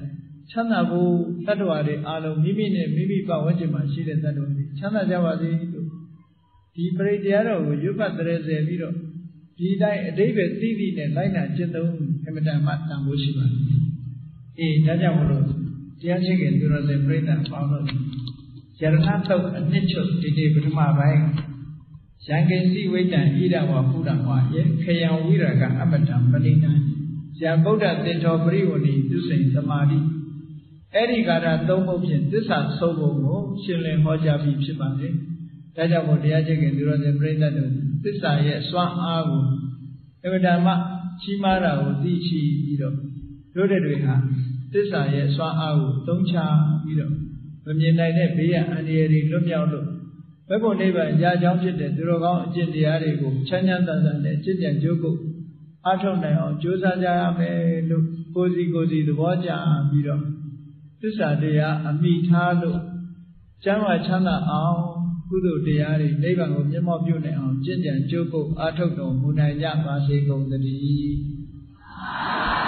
ချမ်းသာဖို့တတ္တဝါတွေအားလုံးမိမိနဲ့မိမိပတ်ဝန်းကျင်မှာရှိတဲ့တတ္တဝါတွေချမ်းသာကြပါစေလို့ဒီပရိတရားတော်ကိုရွတ်ပတ်တရစေပြီးတော့ဒီတိုင်းအတိပ္ပယ်သိသိနဲ့လိုက်နာကျင့်သုံးအမတန်မှတန်ဖိုးရှိပါတယ်။အေးဒါကြောင့်မလို့တရားရှိခင်သူတော်စင်ပြိဿပေါင်းလို့ယရဏတုတ်အနှစ်ချုပ်ဒီနေ့ပထမပိုင်းရံကိစီဝိတ္တံဣဒဝါပုဒ္ဓဝါယေခယံဝိရကအမတံပဏိတံဇာဗုဒ္ဓသင်္ထောပရိဝဏီသူစိန်သမာဓိအဲ့ဒီကာရသုံးဖို့ဖြင့်သစ္စာဆုံးဖို့ကိုရှင်းလင်းဟောကြားပြီးဖြစ်ပါတယ်။ဒါကြောင့်မို့တရားရှိခင်သူတော်စင်ပြိဿတို့သစ္စာရဲ့စွမ်းအားကိုအမတန်မှကြီးမားတာကိုသိရှိပြီးတော့တို့တွေဟာသစ္စာရဲ့စွမ်းအားကိုသုံးချပြီးတော့မမြင်နိုင်တဲ့ဘေးရန်အန္တရာယ်တွေလွတ်မြောက်လို့ဘက်ဖို့နိဗ္ဗာန်ရကြောင်းဖြစ်တဲ့သူတော်ကောင်းအကျင့်တရားတွေကိုချမ်းချမ်းသာသာနဲ့ကျင့်ကြံကြိုးကုပ်အားထုတ်နိုင်အောင်ကြိုးစားကြရမယ်လို့ကိုယ်စီသဘောကျပြီးတော့သစ္စာတရားအမိထားလို့ကျမ်းဝါချမ်းသာအောင်ကုသိုလ်တရားတွေနိဗ္ဗာန်ကိုမျက်မှောက်ပြုနိုင်အောင်ကျင့်ကြံကြိုးကုပ်အားထုတ်တော်မူနိုင်ကြပါစေကုန်သတည်း